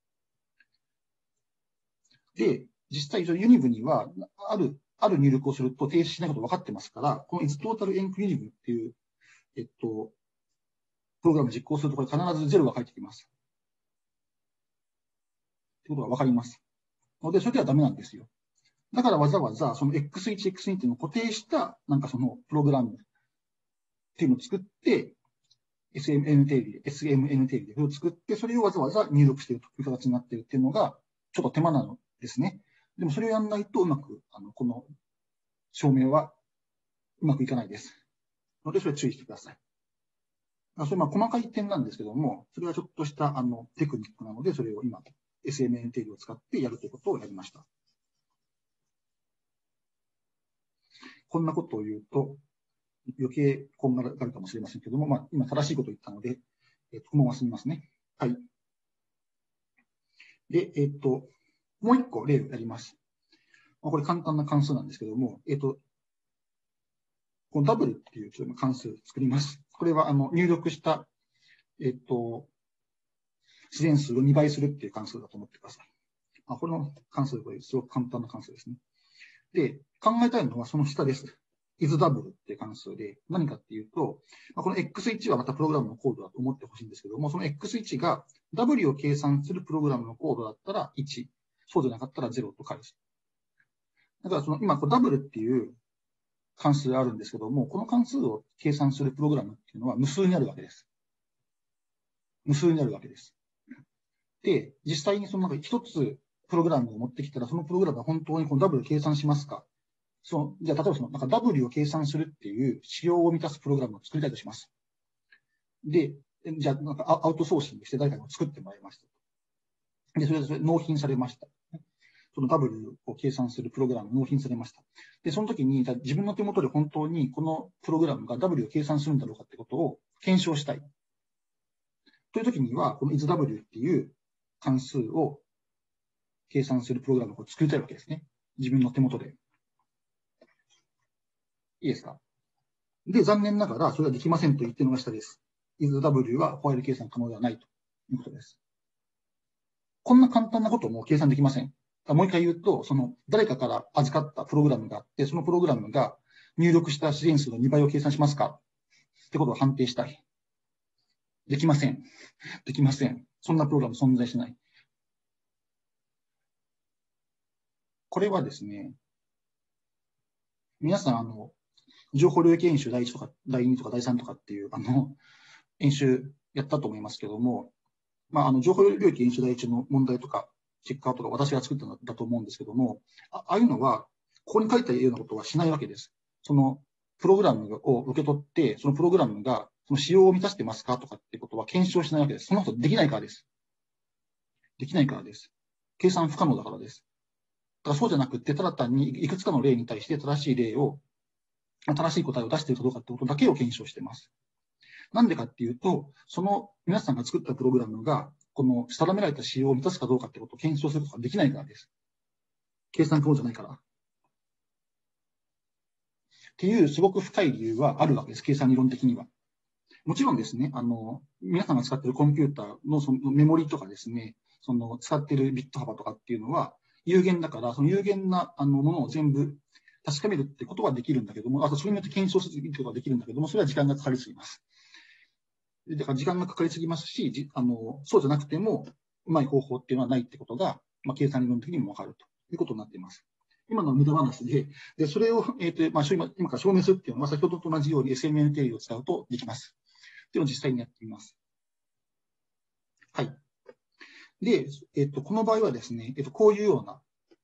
で、実際、ユニブには、ある入力をすると停止しないこと分かってますから、この is total enc univ っていう、プログラムを実行するところ必ず0が返ってきます。ってことが分かります。ので、それではダメなんですよ。だからわざわざ、その x1、x2 っていうのを固定した、なんかそのプログラムっていうのを作って、SMN 定理で、それを作って、それをわざわざ入力しているという形になっているっていうのが、ちょっと手間なのですね。でもそれをやんないとうまく、この証明はうまくいかないです。ので、それ注意してください。それ細かい点なんですけども、それはちょっとしたテクニックなので、それを今、SMN 定理を使ってやるということをやりました。こんなことを言うと、余計こんがらがるかもしれませんけども、今正しいことを言ったので、このまま進みますね。はい。で、もう一個例をやります。これ簡単な関数なんですけども、このダブルっていう関数を作ります。これは入力した、自然数を2倍するっていう関数だと思ってください。この関数はすごく簡単な関数ですね。で、考えたいのはその下です。isDouble っていう関数で、何かっていうと、この x1 はまたプログラムのコードだと思ってほしいんですけども、その x1 が w を計算するプログラムのコードだったら1、そうでなかったら0と返す。だからその今、W っていう関数があるんですけども、この関数を計算するプログラムっていうのは無数にあるわけです。無数にあるわけです。で、実際にそのなんか一つプログラムを持ってきたら、そのプログラムが本当にこの W を計算しますか？じゃあ、例えばそのなんか W を計算するっていう仕様を満たすプログラムを作りたいとします。で、じゃあ、なんかアウトソーシングして誰かが作ってもらいました。で、それで納品されました。その W を計算するプログラム納品されました。で、その時に自分の手元で本当にこのプログラムが W を計算するんだろうかってことを検証したい。という時には、この isW っていう関数を計算するプログラムを作りたいわけですね。自分の手元で。いいですか？で、残念ながらそれはできませんと言っているのが下です。isW はファイル計算可能ではないということです。こんな簡単なことも計算できません。もう一回言うと、その誰かから預かったプログラムがあって、そのプログラムが入力した自然数の2倍を計算しますかってことを判定したい。できません。できません。そんなプログラム存在しない。これはですね、皆さん、情報領域演習第1とか第2とか第3とかっていう、演習やったと思いますけども、情報領域演習第一の問題とか、チェッカーとか私が作ったんだと思うんですけども、ああいうのは、ここに書いてあるようなことはしないわけです。そのプログラムを受け取って、そのプログラムがその仕様を満たしてますかとかっていうことは検証しないわけです。そのことできないからです。できないからです。計算不可能だからです。だからそうじゃなくて、ただ単にいくつかの例に対して正しい答えを出しているかどうかってことだけを検証しています。なんでかっていうと、その皆さんが作ったプログラムが、この定められた仕様を満たすかどうかってことを検証することができないからです。計算可能じゃないから。っていうすごく深い理由はあるわけです。計算理論的には。もちろんですね、皆さんが使っているコンピューターのそのメモリとかですね、その使っているビット幅とかっていうのは有限だから、その有限なものを全部確かめるってことはできるんだけども、あとそれによって検証するってことはできるんだけども、それは時間がかかりすぎます。だから時間がかかりすぎますし、そうじゃなくても、うまい方法っていうのはないってことが、計算理論的にもわかるということになっています。今の無駄話で、それを、今から証明するっていうのは、先ほどと同じように SML 定理を使うとできます。っていうのを実際にやってみます。はい。で、この場合はですね、こういうような、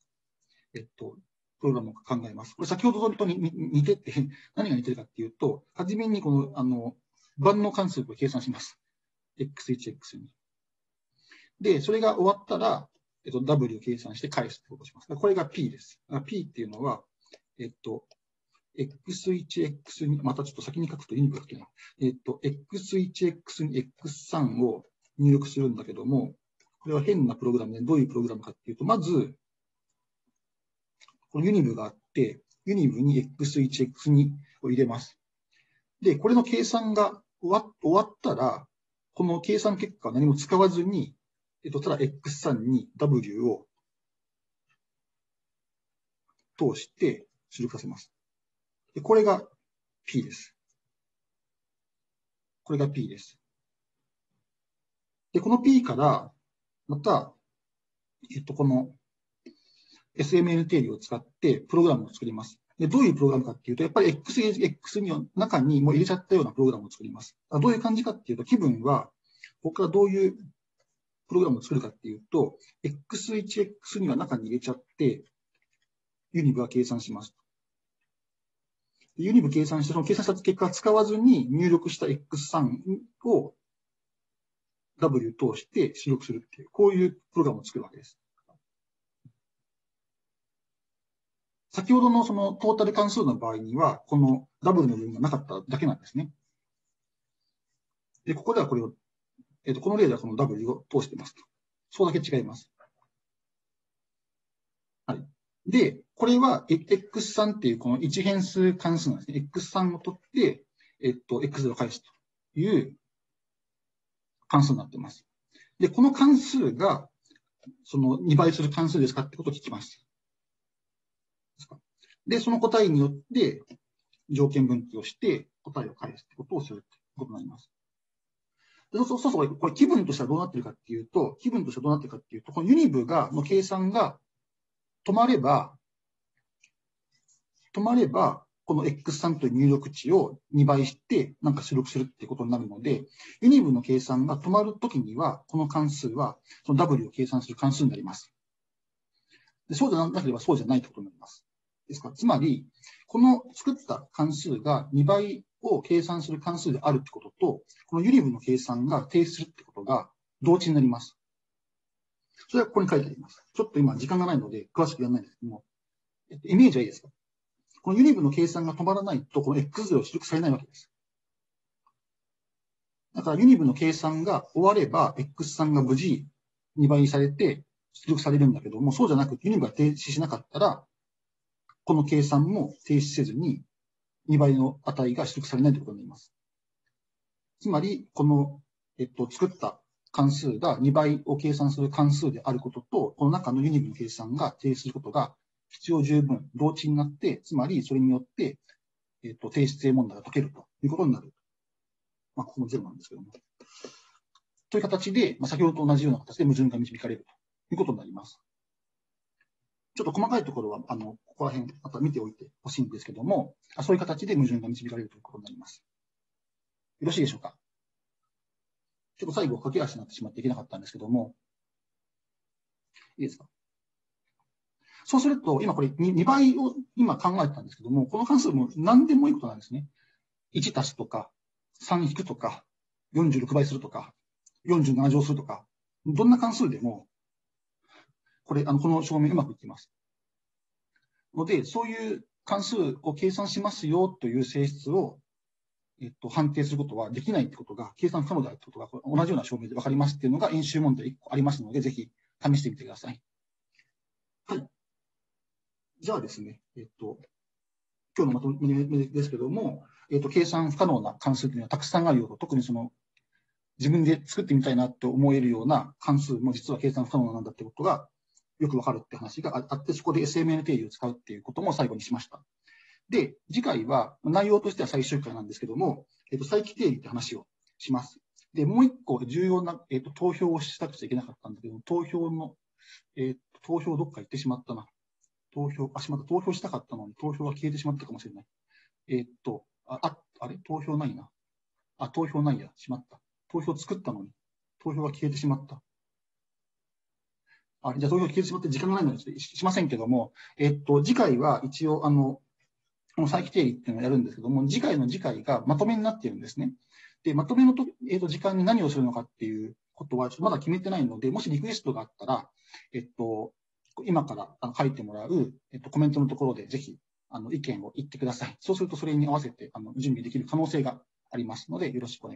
プログラムを考えます。これ先ほどと似てって何が似てるかっていうと、はじめにこの、万能関数を計算します。x1、x2。で、それが終わったら、w を計算して返すってことをします。これが p です。p っていうのは、x1、x2、またちょっと先に書くと意味が書けない。x1、x2、x3 を入力するんだけども、これは変なプログラムで、どういうプログラムかっていうと、まず、このユニブがあって、ユニブに x1、x2 を入れます。で、これの計算が終わったら、この計算結果は何も使わずに、ただ x3 に w を通して出力させます。で、これが p です。これが p です。で、この p から、また、この SMN 定理を使ってプログラムを作ります。で、どういうプログラムかっていうと、やっぱり X の中にもう入れちゃったようなプログラムを作ります。どういう感じかっていうと、気分は、ここからどういうプログラムを作るかっていうと、X1、X2 は中に入れちゃって、ユニブは計算します。ユニブ計算して、その計算した結果を使わずに入力した X3 を W 通して出力するっていう、こういうプログラムを作るわけです。先ほどのそのトータル関数の場合には、この W の部分がなかっただけなんですね。で、ここではこれを、この例ではこの W を通してますと。そうだけ違います。はい。で、これは X3 っていうこの一変数関数なんですね。X3 を取って、X0 を返すという関数になっています。で、この関数が、その2倍する関数ですかってことを聞きます。で、その答えによって条件分岐をして答えを返すってことをするってことになります。でそうそう、これ気分としてはどうなってるかっていうと、このユニブの計算が止まれば、この X3 という入力値を2倍してなんか出力するってことになるので、ユニブの計算が止まるときには、この関数はその W を計算する関数になります。でそうじゃなければそうじゃないってことになります。ですから、つまり、この作った関数が2倍を計算する関数であるってことと、このユニブの計算が停止するってことが同値になります。それはここに書いてあります。ちょっと今時間がないので詳しくやらないんですけども、イメージはいいですか？このユニブの計算が止まらないと、この X0 を出力されないわけです。だからユニブの計算が終われば、X3 が無事2倍にされて出力されるんだけども、そうじゃなくてユニブが停止しなかったら、この計算も停止せずに2倍の値が出力されないということになります。つまり、この、作った関数が2倍を計算する関数であることと、この中のユニブの計算が停止することが必要十分同値になって、つまりそれによって、定質性問題が解けるということになる。ここもゼロなんですけども。という形で、先ほどと同じような形で矛盾が導かれるということになります。ちょっと細かいところは、ここら辺、また見ておいてほしいんですけども、そういう形で矛盾が導かれるということになります。よろしいでしょうか。 ちょっと最後駆け足になってしまっていけなかったんですけども、いいですか。そうすると、今これ 2倍を今考えてたんですけども、この関数も何でもいいことなんですね。1足すとか、3引くとか、46倍するとか、47乗するとか、どんな関数でも、この証明うまくいきます。ので、そういう関数を計算しますよという性質を、判定することはできないってことが、計算不可能であるってことが、同じような証明で分かりますっていうのが演習問題1個ありますので、ぜひ試してみてください。はい。じゃあですね、今日のまとめですけども、計算不可能な関数というのはたくさんあるようと、特に自分で作ってみたいなと思えるような関数も実は計算不可能なんだってことがよくわかるって話があって、そこで SMN 定義を使うっていうことも最後にしました。で、次回は内容としては最終回なんですけども、再帰定義って話をします。で、もう一個重要な、投票をしたくちゃいけなかったんだけど、投票どっか行ってしまったな。投票したかったのに、投票が消えてしまったかもしれない。あれ投票ないな。投票ないや。しまった。投票作ったのに、投票が消えてしまった。じゃあ投票消えてしまって時間がないのでしませんけども、次回は一応、この再帰定義っていうのをやるんですけども、次回がまとめになっているんですね。で、まとめの時間に何をするのかっていうことは、まだ決めてないので、もしリクエストがあったら、今から書いてもらう、コメントのところでぜひ、意見を言ってください。そうするとそれに合わせて、準備できる可能性がありますので、よろしくお願いします。